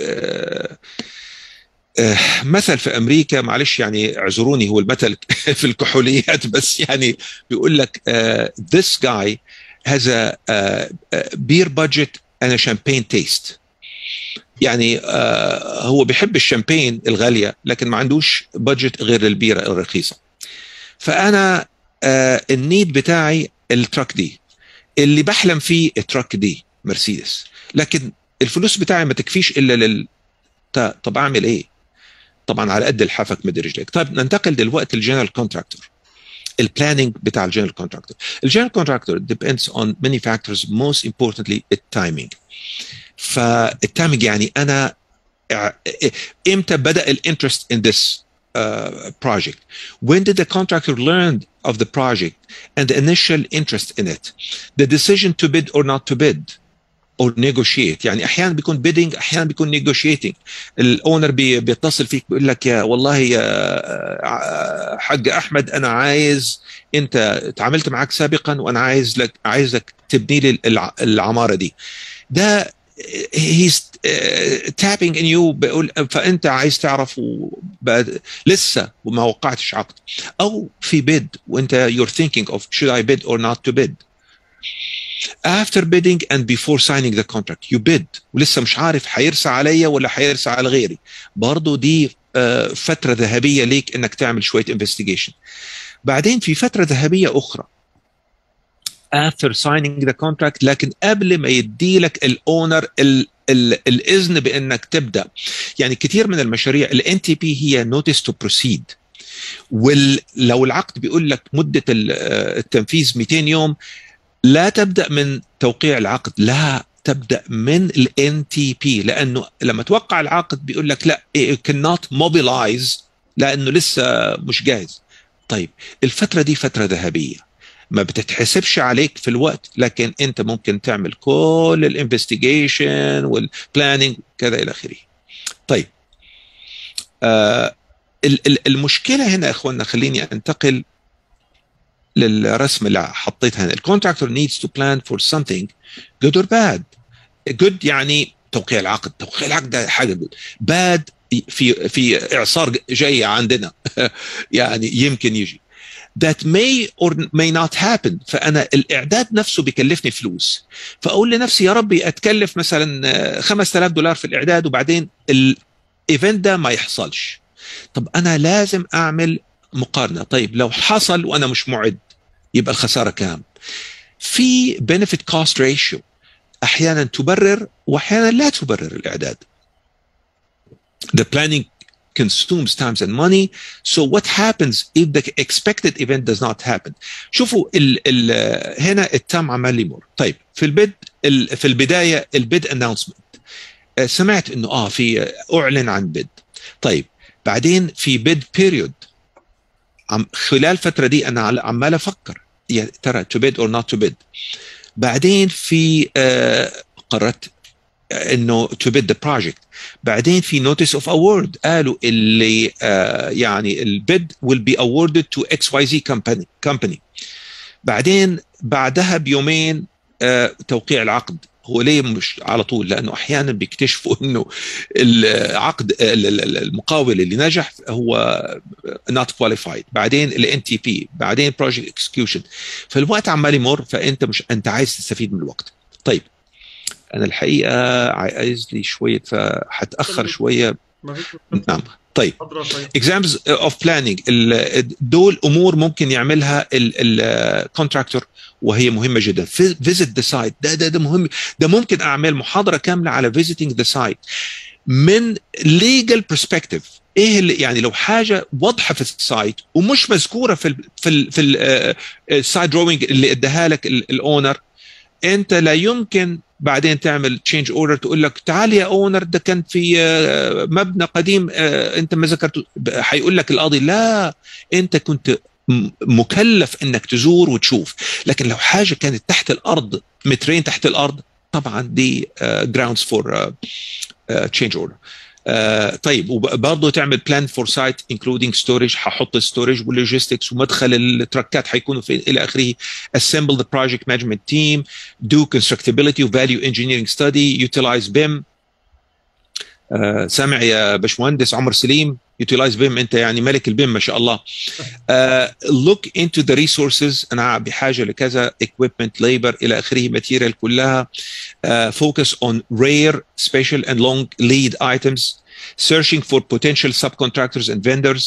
S1: مثل في امريكا، معلش يعني اعذروني هو المثل في الكحوليات، بس يعني بيقول لك this guy has a beer budget and a champagne taste. يعني هو بيحب الشامبين الغاليه لكن ما عندوش بادجت غير البيره الرخيصه. فانا النيد بتاعي التراك دي، اللي بحلم فيه التراك دي مرسيدس، لكن الفلوس بتاعي ما تكفيش الا طب اعمل ايه؟ طبعا على قد لحافك مد رجليك. طيب ننتقل دلوقتي للجنرال كونتراكتور. البلاننج بتاع الجنرال كونتراكتور. الجنرال كونتراكتور depends on many factors, most importantly التايمينج. فالتايمينج يعني انا امتى بدأ الانترست in this project? When did the contractor learn of the project and the initial interest in it? The decision to bid or not to bid or negotiate. يعني احيانا بيكون bidding، احيانا بيكون negotiating. الاونر بيتصل فيك بيقول لك يا والله يا حاج احمد انا عايز، انت اتعاملت معاك سابقا وانا عايزك تبني لي العماره دي. ده he's tapping in you، بيقول فانت عايز تعرف لسه وما وقعتش عقد. او في bid وانت you're thinking of should I bid or not to bid. After bidding and before signing the contract you bid ولسه مش عارف هيرسى عليا ولا هيرسى على غيري. برضو دي فترة ذهبية ليك انك تعمل شوية investigation. بعدين في فترة ذهبية اخرى after signing the contract، لكن قبل ما يديلك الاونر الاذن بانك تبدا. يعني كثير من المشاريع ال NTP هي notice to proceed، ولو العقد بيقول لك مدة التنفيذ 200 يوم لا تبدأ من توقيع العقد، لا تبدأ من ال NTP، لأنه لما توقع العقد بيقول لك لا you cannot mobilize لأنه لسه مش جاهز. طيب الفترة دي فترة ذهبية ما بتتحسبش عليك في الوقت، لكن انت ممكن تعمل كل الانفستيجيشن والبلاننج كذا الى اخره. طيب المشكله هنا يا اخواننا، خليني انتقل للرسم اللي حطيتها هنا. الكونتراكتور needs to plan for something good or bad. good يعني توقيع العقد، توقيع العقد ده حاجه good. bad في اعصار جاي عندنا يعني يمكن يجي that may or may not happen. فأنا الإعداد نفسه بيكلفني فلوس، فأقول لنفسي يا ربي أتكلف مثلا $5000 في الإعداد وبعدين الإيفنت ده ما يحصلش. طب أنا لازم أعمل مقارنة. طيب لو حصل وأنا مش معد يبقى الخسارة كام؟ في benefit cost ratio أحيانا تبرر وأحيانا لا تبرر الإعداد. The planning consumes time and money. So what happens if the expected event does not happen? شوفوا هنا التام عمال يمر. طيب في البداية البيد announcement سمعت انه في اعلن عن بيد. طيب بعدين في بيد بيريود، خلال الفترة دي انا عمال افكر يا ترى to bid or not to bid. بعدين في قررت انه to bid the project. بعدين في notice of award قالوا اللي يعني البيد will be awarded to XYZ company. بعدين بعدها بيومين توقيع العقد. هو ليه مش على طول؟ لانه احيانا بيكتشفوا انه العقد المقاول اللي نجح هو not qualified. بعدين ال NTP، بعدين project execution. فالوقت عمال يمر، انت عايز تستفيد من الوقت. طيب انا الحقيقه عايز لي شويه فهتاخر شويه. نعم. طيب examples of planning، دول امور ممكن يعملها الكونتراكتور وهي مهمه جدا. visit the site، ده مهم. ده ممكن اعمل محاضره كامله على visiting the site من legal perspective. ايه اللي يعني لو حاجه واضحه في السايت ومش مذكوره في السايت دروينج اللي اداها لك الاونر، انت لا يمكن بعدين تعمل تشينج اوردر تقول لك تعال يا اونر ده كان في مبنى قديم انت ما ذكرته. هيقول لك القاضي لا انت كنت مكلف انك تزور وتشوف. لكن لو حاجه كانت تحت الارض مترين تحت الارض طبعا دي grounds for change order. طيب وبرضه تعمل بلان فور سايت انكلودينج ستورج، هحط ستورج واللوجيستكس ومدخل التركات هيكونوا فين الى اخره. assemble the project management team, do constructability value engineering study, utilize BIM. سامع يا باشمهندس عمر سليم؟ utilize BIM، انت يعني ملك البيم ما شاء الله. look into the resources، انا بحاجه لكذا equipment labor الى اخره material كلها. focus on rare special and long lead items, searching for potential subcontractors and vendors,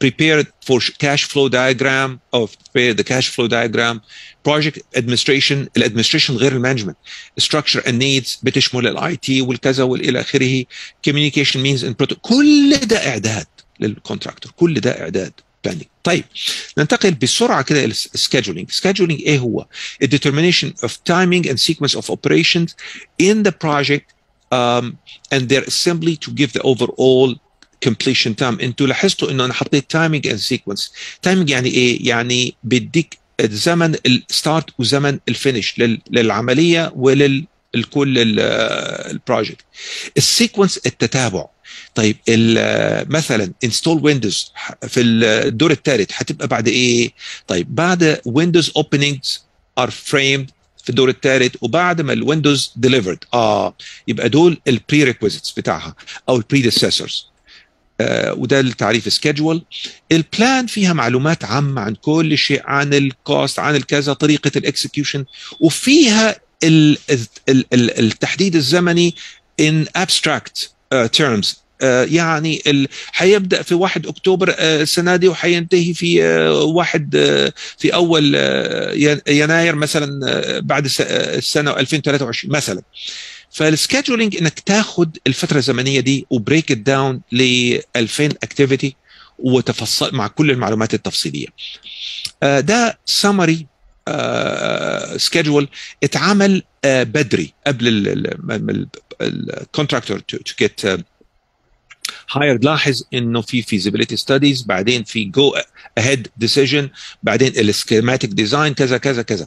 S1: prepared for cash flow diagram or prepare the cash flow diagram. project administration الادمنستريشن غير المانجمنت. structure and needs بتشمل الاي تي والكذا والى اخره. communication means and protocol. كل ده اعداد للكونتراكتور، كل ده اعداد planning. طيب ننتقل بسرعه كده الى scheduling. scheduling ايه هو؟ a determination of timing and sequence of operations in the project and their assembly to give the overall completion time. انتوا لاحظتوا انه انا حطيت timing and sequence. timing يعني ايه؟ يعني بديك زمن الستارت وزمن الفينش للعمليه وللكل البروجكت. السيكونس التتابع. طيب مثلا انستول ويندوز في الدور الثالث هتبقى بعد ايه؟ طيب بعد ويندوز اوبننجز ار فريمد في الدور الثالث، وبعد ما الويندوز ديليفرد يبقى دول البري ريكويزيتس بتاعها او البريديسيسورز. وده التعريف سكيدجول. البلان فيها معلومات عامه عن كل شيء، عن الكوست، عن الكذا، طريقه الاكسكيوشن، وفيها التحديد الزمني in abstract terms. يعني هيبدا في 1 اكتوبر السنه دي وهينتهي في 1 في اول يناير مثلا بعد السنه 2023 مثلا. فالسكادجولينج انك تاخد الفتره الزمنيه دي وبريك ات داون ل 2000 اكتيفيتي وتفصل مع كل المعلومات التفصيليه. ده سمري سكادجول اتعمل بدري قبل الكونتراكتور تو جيت hired. لاحظ انه في feasibility studies، بعدين في go ahead decision، بعدين السكيماتيك ديزاين، كذا كذا كذا.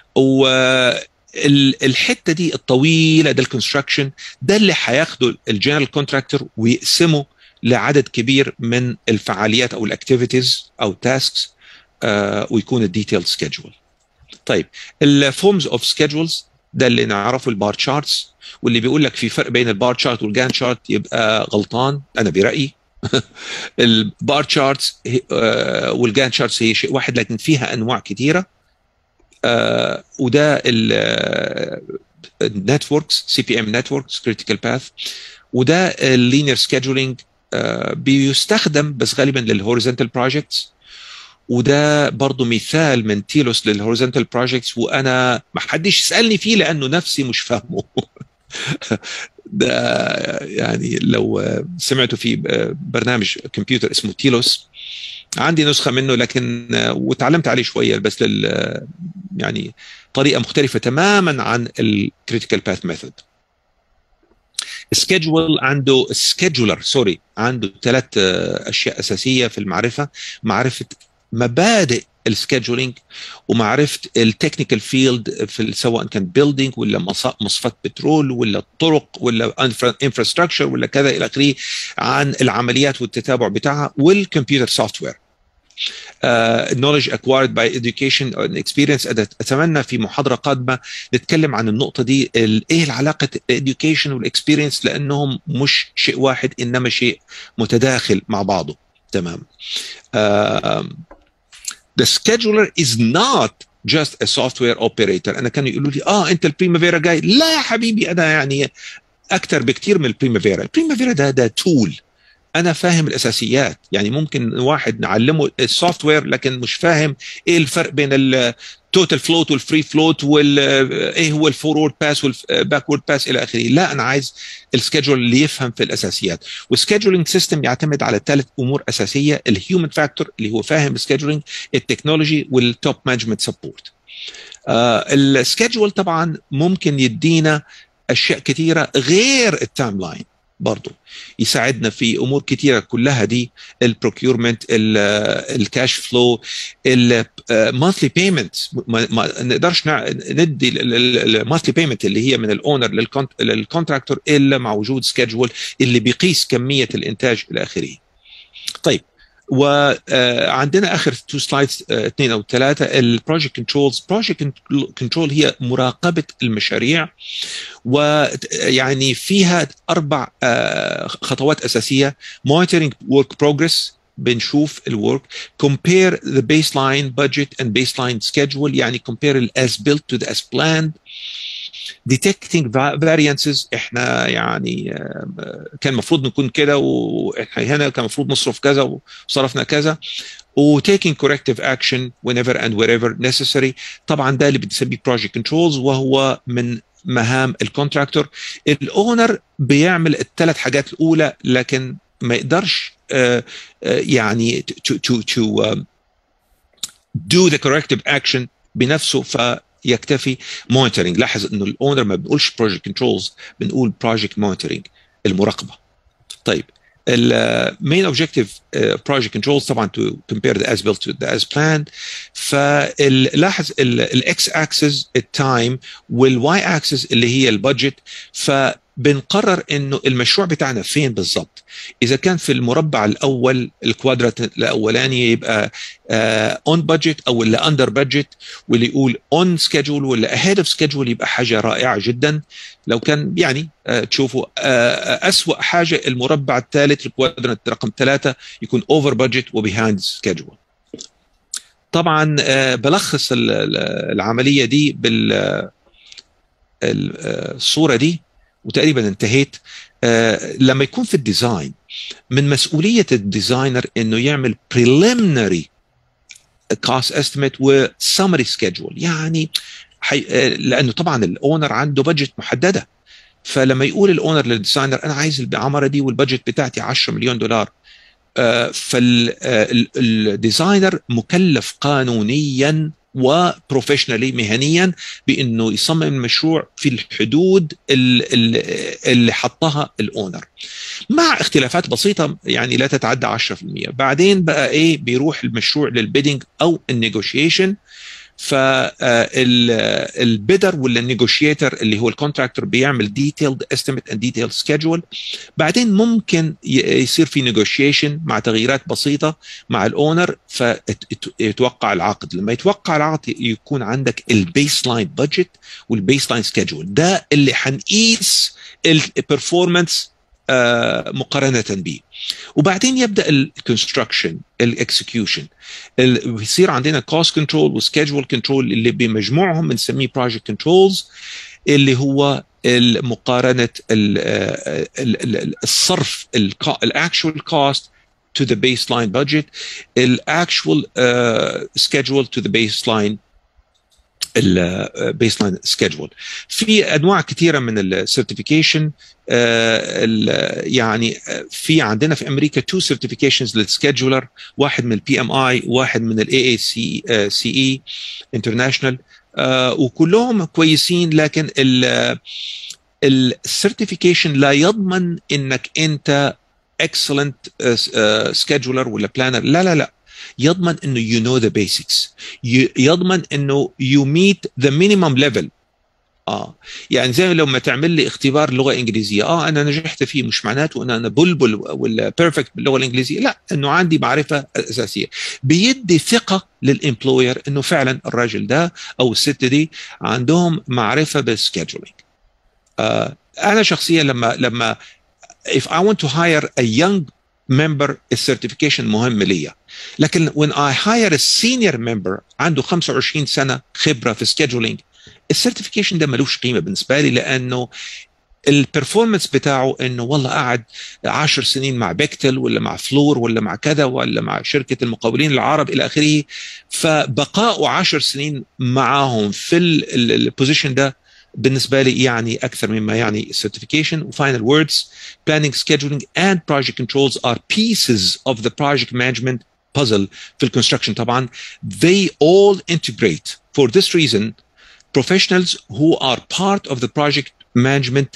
S1: الحته دي الطويله ده الكونستراكشن ده اللي هياخده الجنرال كونتراكتور ويقسمه لعدد كبير من الفعاليات او الاكتيفيتيز او تاسكس ويكون الديتيل سكيدجول. طيب الفورمز اوف سكيدجولز ده اللي نعرفه البار تشارتس، واللي بيقول لك في فرق بين البار تشارت والجان شارت يبقى غلطان انا برايي. البار تشارتس والجان شارتس هي شيء واحد لكن فيها انواع كثيره. وده النتوركس سي بي ام نتوركس كريتيكال باث، وده اللينير سكيدجولينج بيستخدم بس غالبا للهوريزونتال بروجكتس، وده برضه مثال من تيلوس للهوريزونتال بروجكتس، وانا ما حدش يسالني فيه لانه نفسي مش فاهمه. ده يعني لو سمعتوا في برنامج كمبيوتر اسمه تيلوس، عندي نسخه منه لكن وتعلمت عليه شويه بس يعني طريقه مختلفه تماما عن الكريتيكال باث ميثود. السكيدجول عنده عنده 3 اشياء اساسيه في المعرفه: معرفه مبادئ السكيدجولينج، ومعرفه التكنيكال فيلد في سواء كان بيلدينج ولا مصفات بترول ولا طرق ولا انفراستراكشر ولا كذا الى اخره، عن العمليات والتتابع بتاعها، والكمبيوتر سوفت وير. knowledge acquired by education and experience. اتمنى في محاضره قادمه نتكلم عن النقطه دي، ايه العلاقه education والاكسبيرينس، لانهم مش شيء واحد انما شيء متداخل مع بعضه. تمام. The scheduler is not just a software operator. انا كانوا يقولوا لي انت البريمافيرا جاي. لا يا حبيبي، انا يعني اكثر بكثير من البريمافيرا. البريمافيرا ده تول، انا فاهم الاساسيات. يعني ممكن واحد نعلمه السوفت وير لكن مش فاهم ايه الفرق بين التوتال فلوت والفري فلوت وايه هو الفورورد باس والباكورد باس الى اخره. لا، انا عايز السكيدجول اللي يفهم في الاساسيات. والسكيدجولينج سيستم يعتمد على 3 امور اساسيه: الهيومن فاكتور اللي هو فاهم السكيدجولينج، التكنولوجي، والتوب مانجمنت سبورت. السكيدجول طبعا ممكن يدينا اشياء كثيره غير التايم لاين، برضو يساعدنا في امور كثيره كلها دي: البروكيورمنت، الكاش فلو، المانثلي بيمنت. ما نقدرش ندي المانثلي بيمنت اللي هي من الاونر للكونتراكتور الا مع وجود سكيدجول اللي بيقيس كميه الانتاج الى اخره. طيب، وعندنا اخر 2 سلايدز 2 أو 3 البروجكت كنترولز. بروجكت كنترول هي مراقبه المشاريع، ويعني فيها 4 خطوات اساسيه: monitoring work progress بنشوف الورك compare the baseline budget and baseline schedule يعني compare ال as built to the as planned detecting variances احنا يعني كان المفروض نكون كده واحنا هنا كان المفروض نصرف كذا وصرفنا كذا و taking corrective action whenever and wherever necessary. طبعا ده اللي بنسميه project controls وهو من مهام الكونتراكتور. الاونر بيعمل الثلاث حاجات الاولى لكن ما يقدرش يعني to do the corrective action بنفسه فيكتفي monitoring. لاحظ انه الاونر ما بنقولش project controls بنقول project monitoring المراقبه. طيب main objective project controls طبعا to compare the as built to the as planned. فلاحظ الاكس اكسس التايم والواي اكسس اللي هي البادجت. فبنقرر انه المشروع بتاعنا فين بالضبط. اذا كان في المربع الاول الكوادرات الاولاني يبقى on budget او اللي under budget واللي يقول on schedule ولا ahead of schedule يبقى حاجه رائعه جدا. لو كان يعني تشوفوا أسوأ حاجه المربع الثالث الكوادرات رقم 3 يكون over budget وbehind schedule. طبعا بلخص العمليه دي بالصوره دي وتقريبا انتهيت. لما يكون في الديزاين من مسؤوليه الديزاينر انه يعمل preliminary cost estimate و summary schedule يعني لانه طبعا الاونر عنده بادجت محدده. فلما يقول الاونر للديزاينر انا عايز العماره دي والبادجت بتاعتي 10 مليون دولار فالديزاينر مكلف قانونيا وبروفيشنالي مهنيا بانه يصمم المشروع في الحدود اللي حطها الاونر مع اختلافات بسيطه يعني لا تتعدى 10%. بعدين بقى ايه بيروح المشروع للبيدنج او النيغوشيشن. فالبيدر ولا النيغوشيتر اللي هو الكونتراكتور بيعمل ديتيلد استيميت اند ديتيلد سكيدجول. بعدين ممكن يصير في نيغوشيشن مع تغييرات بسيطه مع الاونر فيتوقع العقد. لما يتوقع العقد يكون عندك البيس لاين بادجت والبيس لاين سكيدجول. ده اللي حنقيس البرفورمانس مقارنه به. وبعدين يبدا الكونستراكشن الاكسكيوشن. بيصير عندنا كوست كنترول وسكيدجول كنترول اللي بمجموعهم بنسميه بروجكت كنترولز اللي هو مقارنه الصرف الاكشوال كوست to the baseline budget actual schedule to the baseline البيسلاين سكيدجول. في انواع كثيره من السيرتيفيكيشن يعني في عندنا في امريكا 2 سيرتيفيكيشنز للسكيدجولر واحد من البي ام اي واحد من الاي اي سي اي انترناشونال وكلهم كويسين لكن السيرتيفيكيشن لا يضمن انك انت اكسلنت سكيدجولر ولا بلانر. لا يضمن انه you know the basics. يضمن انه you meet the minimum level. يعني زي لما تعمل لي اختبار لغه انجليزيه انا نجحت فيه مش معناته ان انا بلبل ولا بيرفكت باللغه الانجليزيه. لا انه عندي معرفه اساسيه بيدي ثقه للامبلوير انه فعلا الراجل ده او الست دي عندهم معرفه بالسكيدجولينج. انا شخصيا لما if I want to hire a young member السيرتيفيكيشن مهم ليا. لكن when I hire a senior member عنده 25 سنه خبره في سكيدجولينج السيرتيفيكيشن ده ملوش قيمه بالنسبه لي لانه البرفورمانس بتاعه انه والله قعد 10 سنين مع بيكتل ولا مع فلور ولا مع كذا ولا مع شركه المقاولين العرب الى اخره. فبقائه 10 سنين معاهم في البوزيشن ده بالنسبه لي يعني اكثر مما يعني certification. وفاينل ووردز planning scheduling and project controls are pieces of the project management puzzle في الكونستراكشن. طبعا they all integrate. For this reason professionals who are part of the project management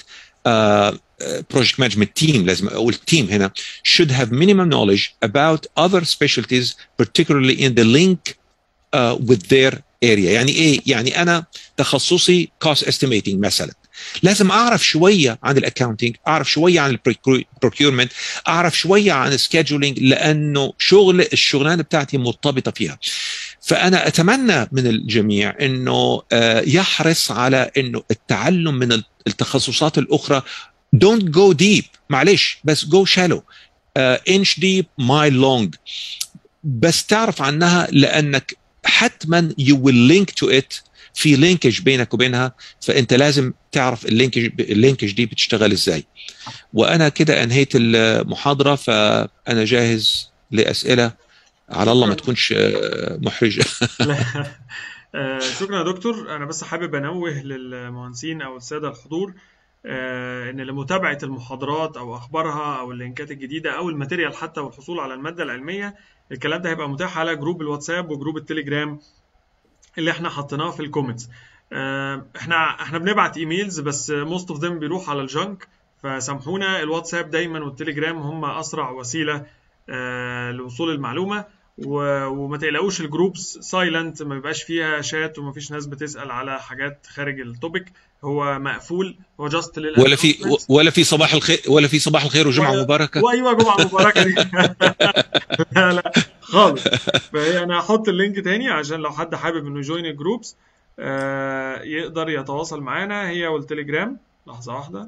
S1: team لازم اقول team هنا should have minimum knowledge about other specialties particularly in the link with their area. يعني ايه؟ يعني انا تخصصي cost estimating مثلا لازم اعرف شويه عن الاكاونتنج اعرف شويه عن البروكيورمنت اعرف شويه عن السكيدجولينج لانه الشغلانه بتاعتي مرتبطه فيها. فانا اتمنى من الجميع انه يحرص على انه التعلم من التخصصات الاخرى. don't go deep معلش بس go shallow. انش ديب مايل لونج، بس تعرف عنها لانك حتما you will link to it، في لينكج بينك وبينها، فانت لازم تعرف اللينكج دي بتشتغل ازاي. وانا كده انهيت المحاضره، فانا جاهز لاسئله، على الله ما تكونش محرجه.
S2: شكرا يا دكتور. انا بس حابب انوه للمهندسين او الساده الحضور ان لمتابعه المحاضرات او اخبارها او اللينكات الجديده او الماتيريال حتى والحصول على الماده العلميه، الكلام ده هيبقى متاح على جروب الواتساب وجروب التليجرام اللي احنا حطيناه في الكومنتس. احنا بنبعت ايميلز بس موست اوف ذم بيروح على الجنك، فسامحونا. الواتساب دايما والتليجرام هم اسرع وسيله لوصول المعلومه، وما تقلقوش الجروبس سايلنت، ما بيبقاش فيها شات وما فيش ناس بتسال على حاجات خارج التوبيك، هو مقفول، هو جاست
S1: ولا في صباح الخير، ولا في صباح الخير وجمعه مباركه.
S2: وايوه جمعه مباركه دي لا لا خالص. فهي انا هحط اللينك تاني عشان لو حد حابب انه يجوين الجروبس يقدر يتواصل معانا، هي والتليجرام. لحظه واحده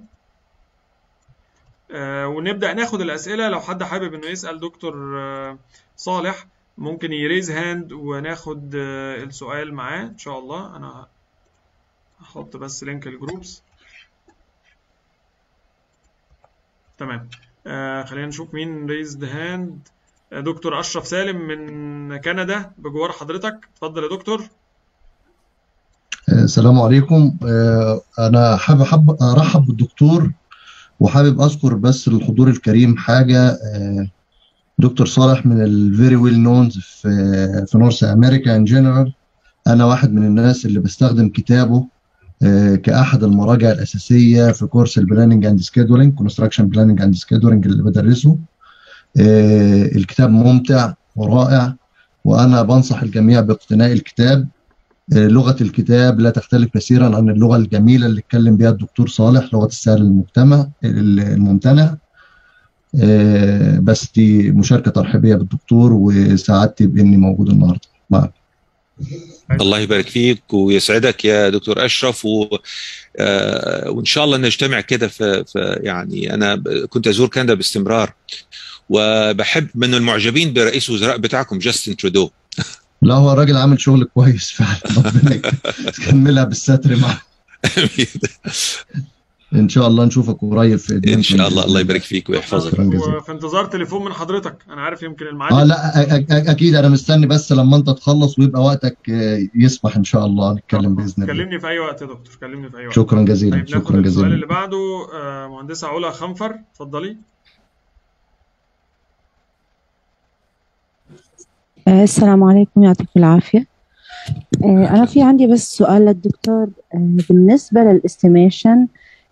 S2: ونبدا ناخد الاسئله. لو حد حابب انه يسال دكتور صالح ممكن يريز هاند وناخد السؤال معاه ان شاء الله. انا هحط بس لينك الجروبس. تمام. خلينا نشوف مين ريزد هاند. دكتور اشرف سالم من كندا بجوار حضرتك، اتفضل يا دكتور.
S3: السلام عليكم. انا حابب ارحب بالدكتور، وحابب اذكر بس للحضور الكريم حاجه. دكتور صالح من الفيري ويل نونز في نورث امريكا ان جنرال. انا واحد من الناس اللي بستخدم كتابه كاحد المراجع الاساسيه في كورس البلاننج اند سكيدولينج، كونستراكشن بلاننج اند سكيدولينج اللي بدرسه. الكتاب ممتع ورائع، وانا بنصح الجميع باقتناء الكتاب. لغه الكتاب لا تختلف كثيرا عن اللغه الجميله اللي اتكلم بها الدكتور صالح، لغه السهل الممتنع. بس دي مشاركه ترحيبيه بالدكتور، وسعادتي باني موجود النهارده معك.
S1: الله يبارك فيك ويسعدك يا دكتور اشرف، وان شاء الله نجتمع كده في يعني انا كنت ازور كندا باستمرار، وبحب من المعجبين برئيس الوزراء بتاعكم جاستن ترودو.
S3: لا هو الراجل عامل شغل كويس فعلا، ربنا يكملها بالستر معه. ان شاء الله نشوفك قريب في
S1: ان شاء الله. الله يبارك فيك ويحفظك.
S2: وفي انتظار تليفون من حضرتك، انا عارف يمكن الميعاد
S3: لا اكيد انا مستني، بس لما انت تخلص ويبقى وقتك يسمح ان شاء الله نتكلم باذن الله.
S2: كلمني في اي وقت يا دكتور، كلمني في اي وقت.
S3: شكرا جزيلا. شكرا جزيلا.
S2: السؤال اللي بعده مهندسه علا خنفر، اتفضلي.
S4: السلام عليكم، يعطيكم العافيه. انا في عندي بس سؤال للدكتور بالنسبه للاستيميشن.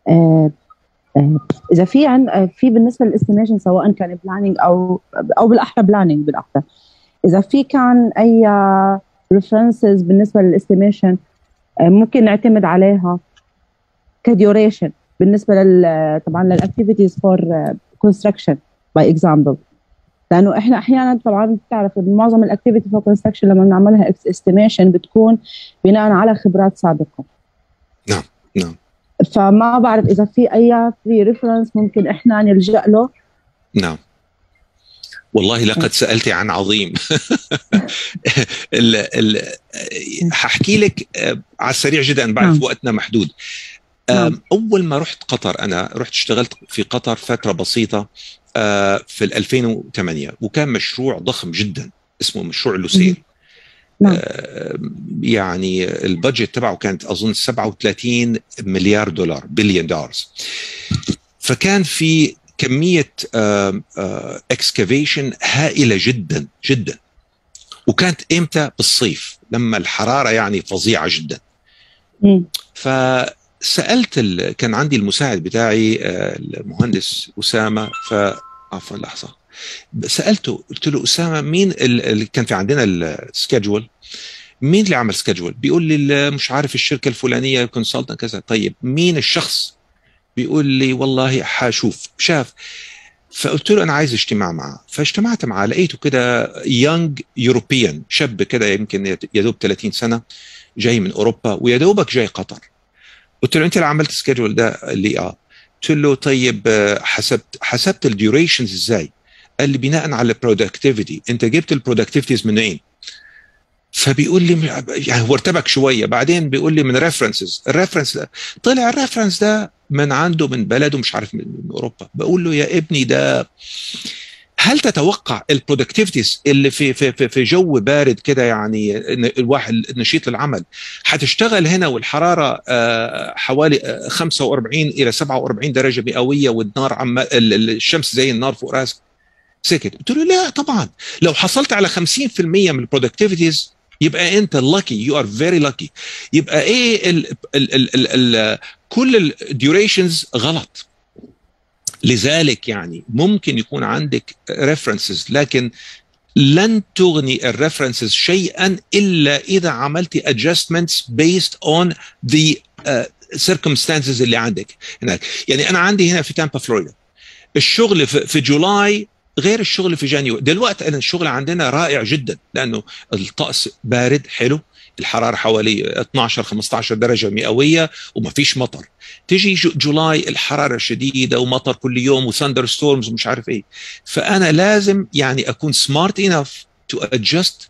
S4: اذا في بالنسبه للاستيميشن سواء كان بلاننج او بالاحرى بلاننج بالاحرى، اذا في كان اي ريفرنسز بالنسبه للاستيميشن ممكن نعتمد عليها كديوريشن بالنسبه طبعا للاكتيفيتيز فور كونستراكشن باي اكزامبل، لانه احنا احيانا طبعا بتعرف معظم الاكتيفيتي فور كونستراكشن لما بنعملها استيميشن بتكون بناء على خبرات سابقه.
S1: نعم نعم.
S4: فما بعرف اذا في اي فري ريفرنس ممكن احنا نلجا له.
S1: نعم والله لقد سألتي عن عظيم. هحكي لك على السريع جدا، أنا بعرف وقتنا محدود. أول ما رحت قطر، أنا رحت اشتغلت في قطر فترة بسيطة في 2008، وكان مشروع ضخم جدا اسمه مشروع لوسيل. يعني البادجت تبعه كانت أظن 37 مليار دولار، بليون دولار. فكان في كمية اكسكافيشن هائلة جدا جدا، وكانت امتى؟ بالصيف لما الحرارة يعني فظيعة جدا. فسألت كان عندي المساعد بتاعي المهندس أسامة، عفوا لحظة، سألته قلت له أسامة مين اللي كان في عندنا السكيدجول، مين اللي عمل سكيدجول؟ بيقول لي مش عارف الشركة الفلانية كونسلتنت كذا. طيب مين الشخص؟ بيقول لي والله حاشوف. شاف، فقلت له أنا عايز اجتماع معه، فاجتمعت معه، لقيته كده يونج يوروبيان، شاب كده يمكن يدوب 30 سنة، جاي من أوروبا ويدوبك جاي قطر. قلت له أنت اللي عملت سكيدجول ده؟ اللي قلت له طيب حسبت الديوريشنز ازاي؟ قال لي بناء على البرودكتيفيتي. انت جبت البرودكتيفيتيز منين؟ فبيقول لي يعني هو ارتبك شويه، بعدين بيقول لي من ريفرنسز. الريفرنس ده طلع الريفرنس ده من عنده من بلده مش عارف من اوروبا. بقول له يا ابني ده هل تتوقع البرودكتيفيتيز اللي في جو بارد كده يعني الواحد نشيط للعمل هتشتغل هنا والحراره حوالي 45 الى 47 درجه مئويه والنار الشمس زي النار فوق راسك؟ سكت. قلت له لا طبعا، لو حصلت على 50% من البرودكتيفيتيز يبقى انت لاكي، يو ار فيري لاكي. يبقى ايه كل الديوريشنز غلط. لذلك يعني ممكن يكون عندك ريفرنسز، لكن لن تغني الريفرنسز شيئا الا اذا عملتي adjustments based on the circumstances اللي عندك هناك. يعني انا عندي هنا في تامبا فلوريدا الشغل في جولاي غير الشغل في جانيوري. دلوقتي أنا الشغل عندنا رائع جدا لانه الطقس بارد حلو، الحراره حوالي 12 15 درجه مئويه وما فيش مطر. تيجي جولاي الحراره شديده ومطر كل يوم وثاندر ستورمز ومش عارف ايه. فانا لازم يعني اكون سمارت انف تو ادجست.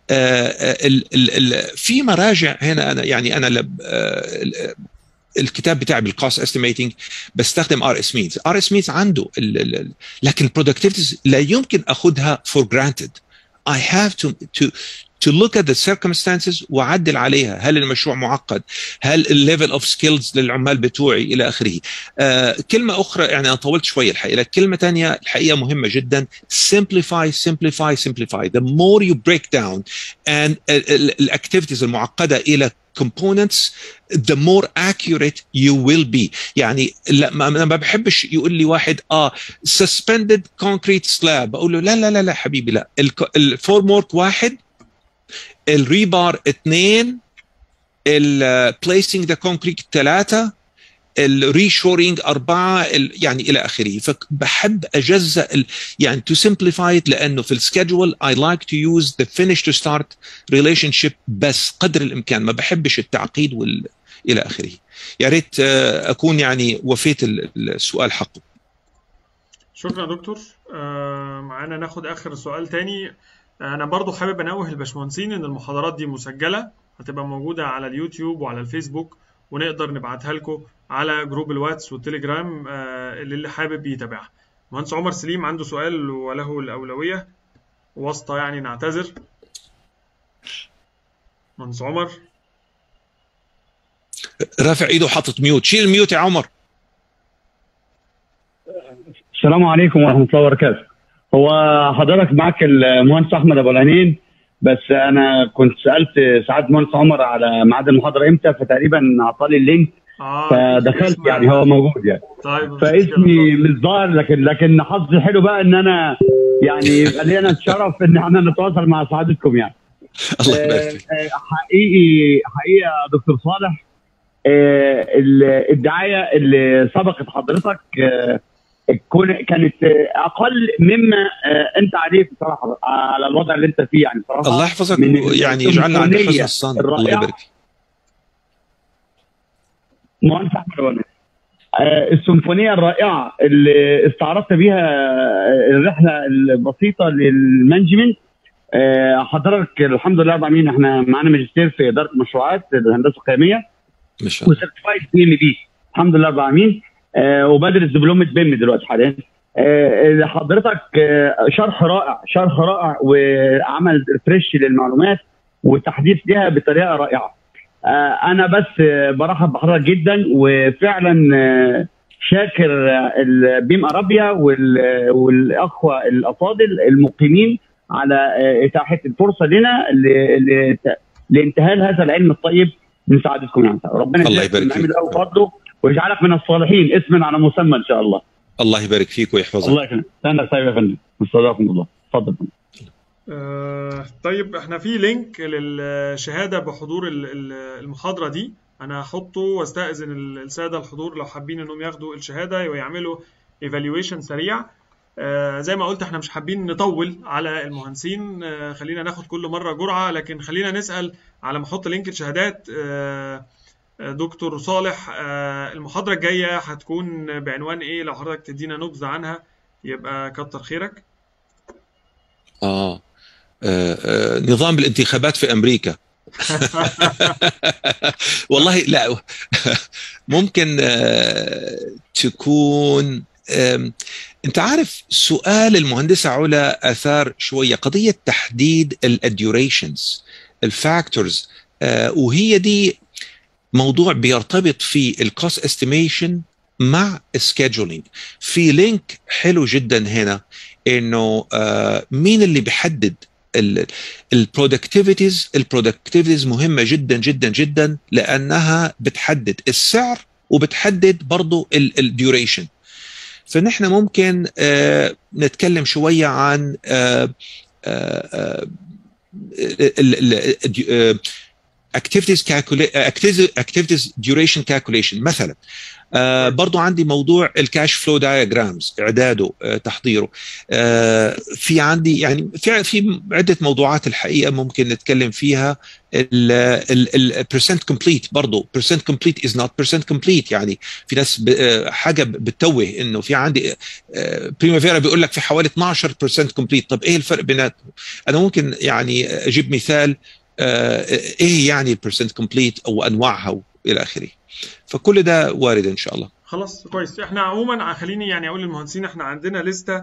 S1: في مراجع هنا انا يعني انا الكتاب بتاعي بالكوست استيميتنج بستخدم ار اس مينز. ار اس مينز عنده لكن البرودكتيفيتيز لا يمكن اخذها for granted. I have to look at the circumstances واعدل عليها. هل المشروع معقد؟ هل الليفل اوف سكيلز للعمال بتوعي الى اخره. كلمه اخرى يعني انا طولت شويه الحقيقه، كلمه ثانيه الحقيقه مهمه جدا، simplify simplify simplify. The more you break down and الاكتيفيتيز المعقده الى components the more accurate you will be. يعني لا انا ما بحبش يقول لي واحد suspended concrete slab اقول له لا لا لا لا حبيبي لا. الفورمورك 1، الريبار 2، البليسنج ذا كونكريت 3، الريشورينج 4، يعني الى اخره. فبحب اجزأ يعني to simplify it لانه في السكيدول I like to use the finish to start relationship بس قدر الامكان، ما بحبش التعقيد الى اخره. يا ريت اكون يعني وفيت السؤال حقه.
S2: شكرا دكتور. معانا ناخد اخر سؤال تاني. انا برضو حابب انوه الباشمهندسين ان المحاضرات دي مسجله، هتبقى موجوده على اليوتيوب وعلى الفيسبوك، ونقدر نبعتها لكم على جروب الواتس والتليجرام اللي حابب يتابعها. مهندس عمر سليم عنده سؤال وله الاولويه، واسطه يعني نعتذر. مهندس عمر
S1: رافع ايده وحاطط ميوت. شيل الميوت يا عمر.
S5: السلام عليكم ورحمه الله وبركاته. هو حضرتك معك المهندس احمد ابو العنين، بس انا كنت سالت سعاده المهندس عمر على ميعاد المحاضره امتى، فتقريبا اعطاني اللينك فدخلت يعني هو موجود يعني.
S2: طيب
S5: فاسمي مش ظاهر، لكن حظي حلو بقى ان انا يعني يبقى لي الشرف ان احنا نتواصل مع سعادتكم يعني.
S1: الله يبارك فيك.
S5: حقيقي يا دكتور صالح، الدعايه اللي سبقت حضرتك كانت اقل مما انت عليه بصراحه على الوضع اللي انت فيه يعني صراحه.
S1: الله يحفظك يعني يجعلنا عند حسن الظن. الله يبارك فيك.
S5: مهندس احمد، السيمفونيه الرائعه اللي استعرضت بيها الرحله البسيطه للمانجمنت. حضرتك الحمد لله رب العالمين احنا معانا ماجستير في اداره مشروعات الهندسه القيميه
S1: ما شاء الله،
S5: وسيرتيفايد PMP الحمد لله رب العالمين، وبدرس دبلومه بيم دلوقتي حاليا. حضرتك شرح رائع وعمل ريفريش للمعلومات وتحديث لها بطريقه رائعه. انا بس برحب بحضرتك جدا، وفعلا شاكر البيم ارابيا والاخوه الافاضل المقيمين على اتاحه الفرصه لنا لانتهال هذا العلم الطيب من سعادتكم يعني. ربنا
S1: الله يبارك فيك
S5: وفضله ويجعلك من الصالحين اسما على مسمى ان شاء الله.
S1: الله يبارك فيك ويحفظك.
S5: الله يكرمك. استنى طيب يا فندم، استاذكم الله. اتفضل.
S2: طيب احنا في لينك للشهاده بحضور المحاضره دي، انا هحطه واستاذن الساده الحضور لو حابين انهم ياخدوا الشهاده ويعملوا ايفالويشن سريع. زي ما قلت احنا مش حابين نطول على المهندسين، خلينا ناخد كل مره جرعه، لكن خلينا نسال على ما احط لينك الشهادات. دكتور صالح، المحاضره الجايه هتكون بعنوان ايه؟ لو حضرتك تدينا نبذه عنها يبقى كتر خيرك.
S1: نظام الانتخابات في أمريكا. والله لا. ممكن تكون انت عارف سؤال المهندسة علا اثار شوية قضية تحديد الديوريشنز الفاكتورز، وهي دي موضوع بيرتبط في الكوست استيميشن مع السكيدجولينج. في لينك حلو جدا هنا انه مين اللي بيحدد البرودكتيفيتيز مهمة جدا جدا جدا، لأنها بتحدد السعر وبتحدد برضو الديوريشن. فنحن ممكن نتكلم شوية عن activities duration calculation مثلا. برضو عندي موضوع الكاش فلو دايجرامز، اعداده تحضيره. في عندي يعني في عده موضوعات الحقيقه ممكن نتكلم فيها. البرسنت كومبليت، برضو percent complete is not percent complete. يعني في ناس حاجه بتتوه انه في عندي بريمافيرا بيقول لك في حوالي 12% كومبليت. طب ايه الفرق بيناتهم؟ انا ممكن يعني اجيب مثال ايه يعني البرسنت كومبليت او انواعها الى اخره. فكل ده وارد ان شاء الله.
S2: خلاص كويس. احنا عموما خليني يعني اقول للمهندسين احنا عندنا لستة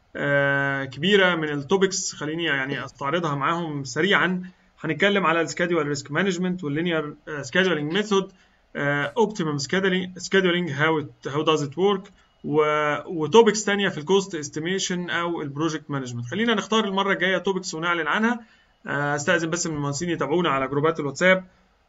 S2: كبيرة من التوبكس، خليني يعني استعرضها معاهم سريعا. هنتكلم على السكادول ريسك مانجمنت واللينير سكادولينج ميثود، اوبتيمم سكادولينج هاو داز ات ورك، وتوبكس ثانيه في الكوست استيميشن او البروجكت مانجمنت. خلينا نختار المره الجايه توبكس ونعلن عنها. استاذن بس من المهندسين يتابعونا على جروبات الواتساب،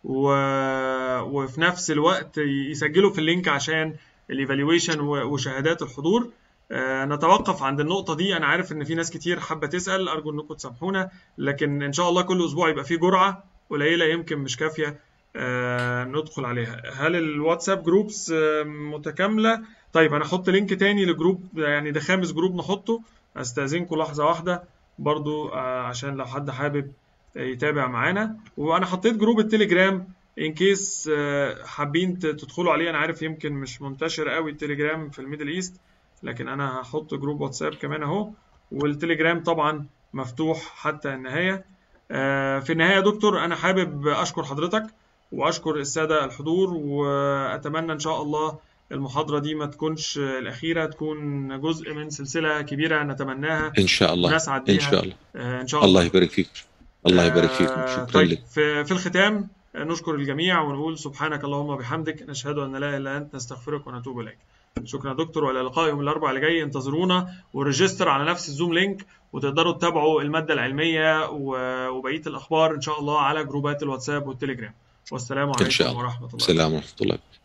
S2: وفي نفس الوقت يسجلوا في اللينك عشان الايفالويشن وشهادات الحضور. نتوقف عند النقطة دي. أنا عارف إن في ناس كتير حابة تسأل، أرجو إنكم تسامحونا، لكن إن شاء الله كل أسبوع يبقى فيه جرعة قليلة يمكن مش كافية ندخل عليها. هل الواتساب جروبس متكاملة؟ طيب أنا أحط لينك تاني لجروب، يعني ده 5 جروب نحطه. أستأذنكم لحظة واحدة برضو عشان لو حد حابب يتابع معانا. وأنا حطيت جروب التليجرام إن كيس حابين تدخلوا عليه. أنا عارف يمكن مش منتشر قوي التليجرام في الميدل إيست، لكن أنا هحط جروب واتساب كمان أهو، والتليجرام طبعا مفتوح حتى النهاية. في النهاية يا دكتور أنا حابب أشكر حضرتك وأشكر السادة الحضور، وأتمنى إن شاء الله المحاضرة دي ما تكونش الأخيرة، تكون جزء من سلسلة كبيرة نتمناها
S1: إن شاء الله.
S2: نسعد بيها
S1: إن شاء الله.
S2: إن شاء الله.
S1: الله يبارك فيك. الله يبارك فيكم. شكرا
S2: طيب
S1: لك.
S2: في الختام نشكر الجميع ونقول سبحانك اللهم وبحمدك، نشهد أن لا إله إلا أنت، نستغفرك ونتوب إليك. شكرا يا دكتور، والى اللقاء يوم الاربعاء اللي جاي. انتظرونا وريجستر على نفس الزوم لينك، وتقدروا تتابعوا المادة العلمية وبقية الأخبار إن شاء الله على جروبات الواتساب والتليجرام. والسلام عليكم ورحمة الله.
S1: السلام ورحمة الله.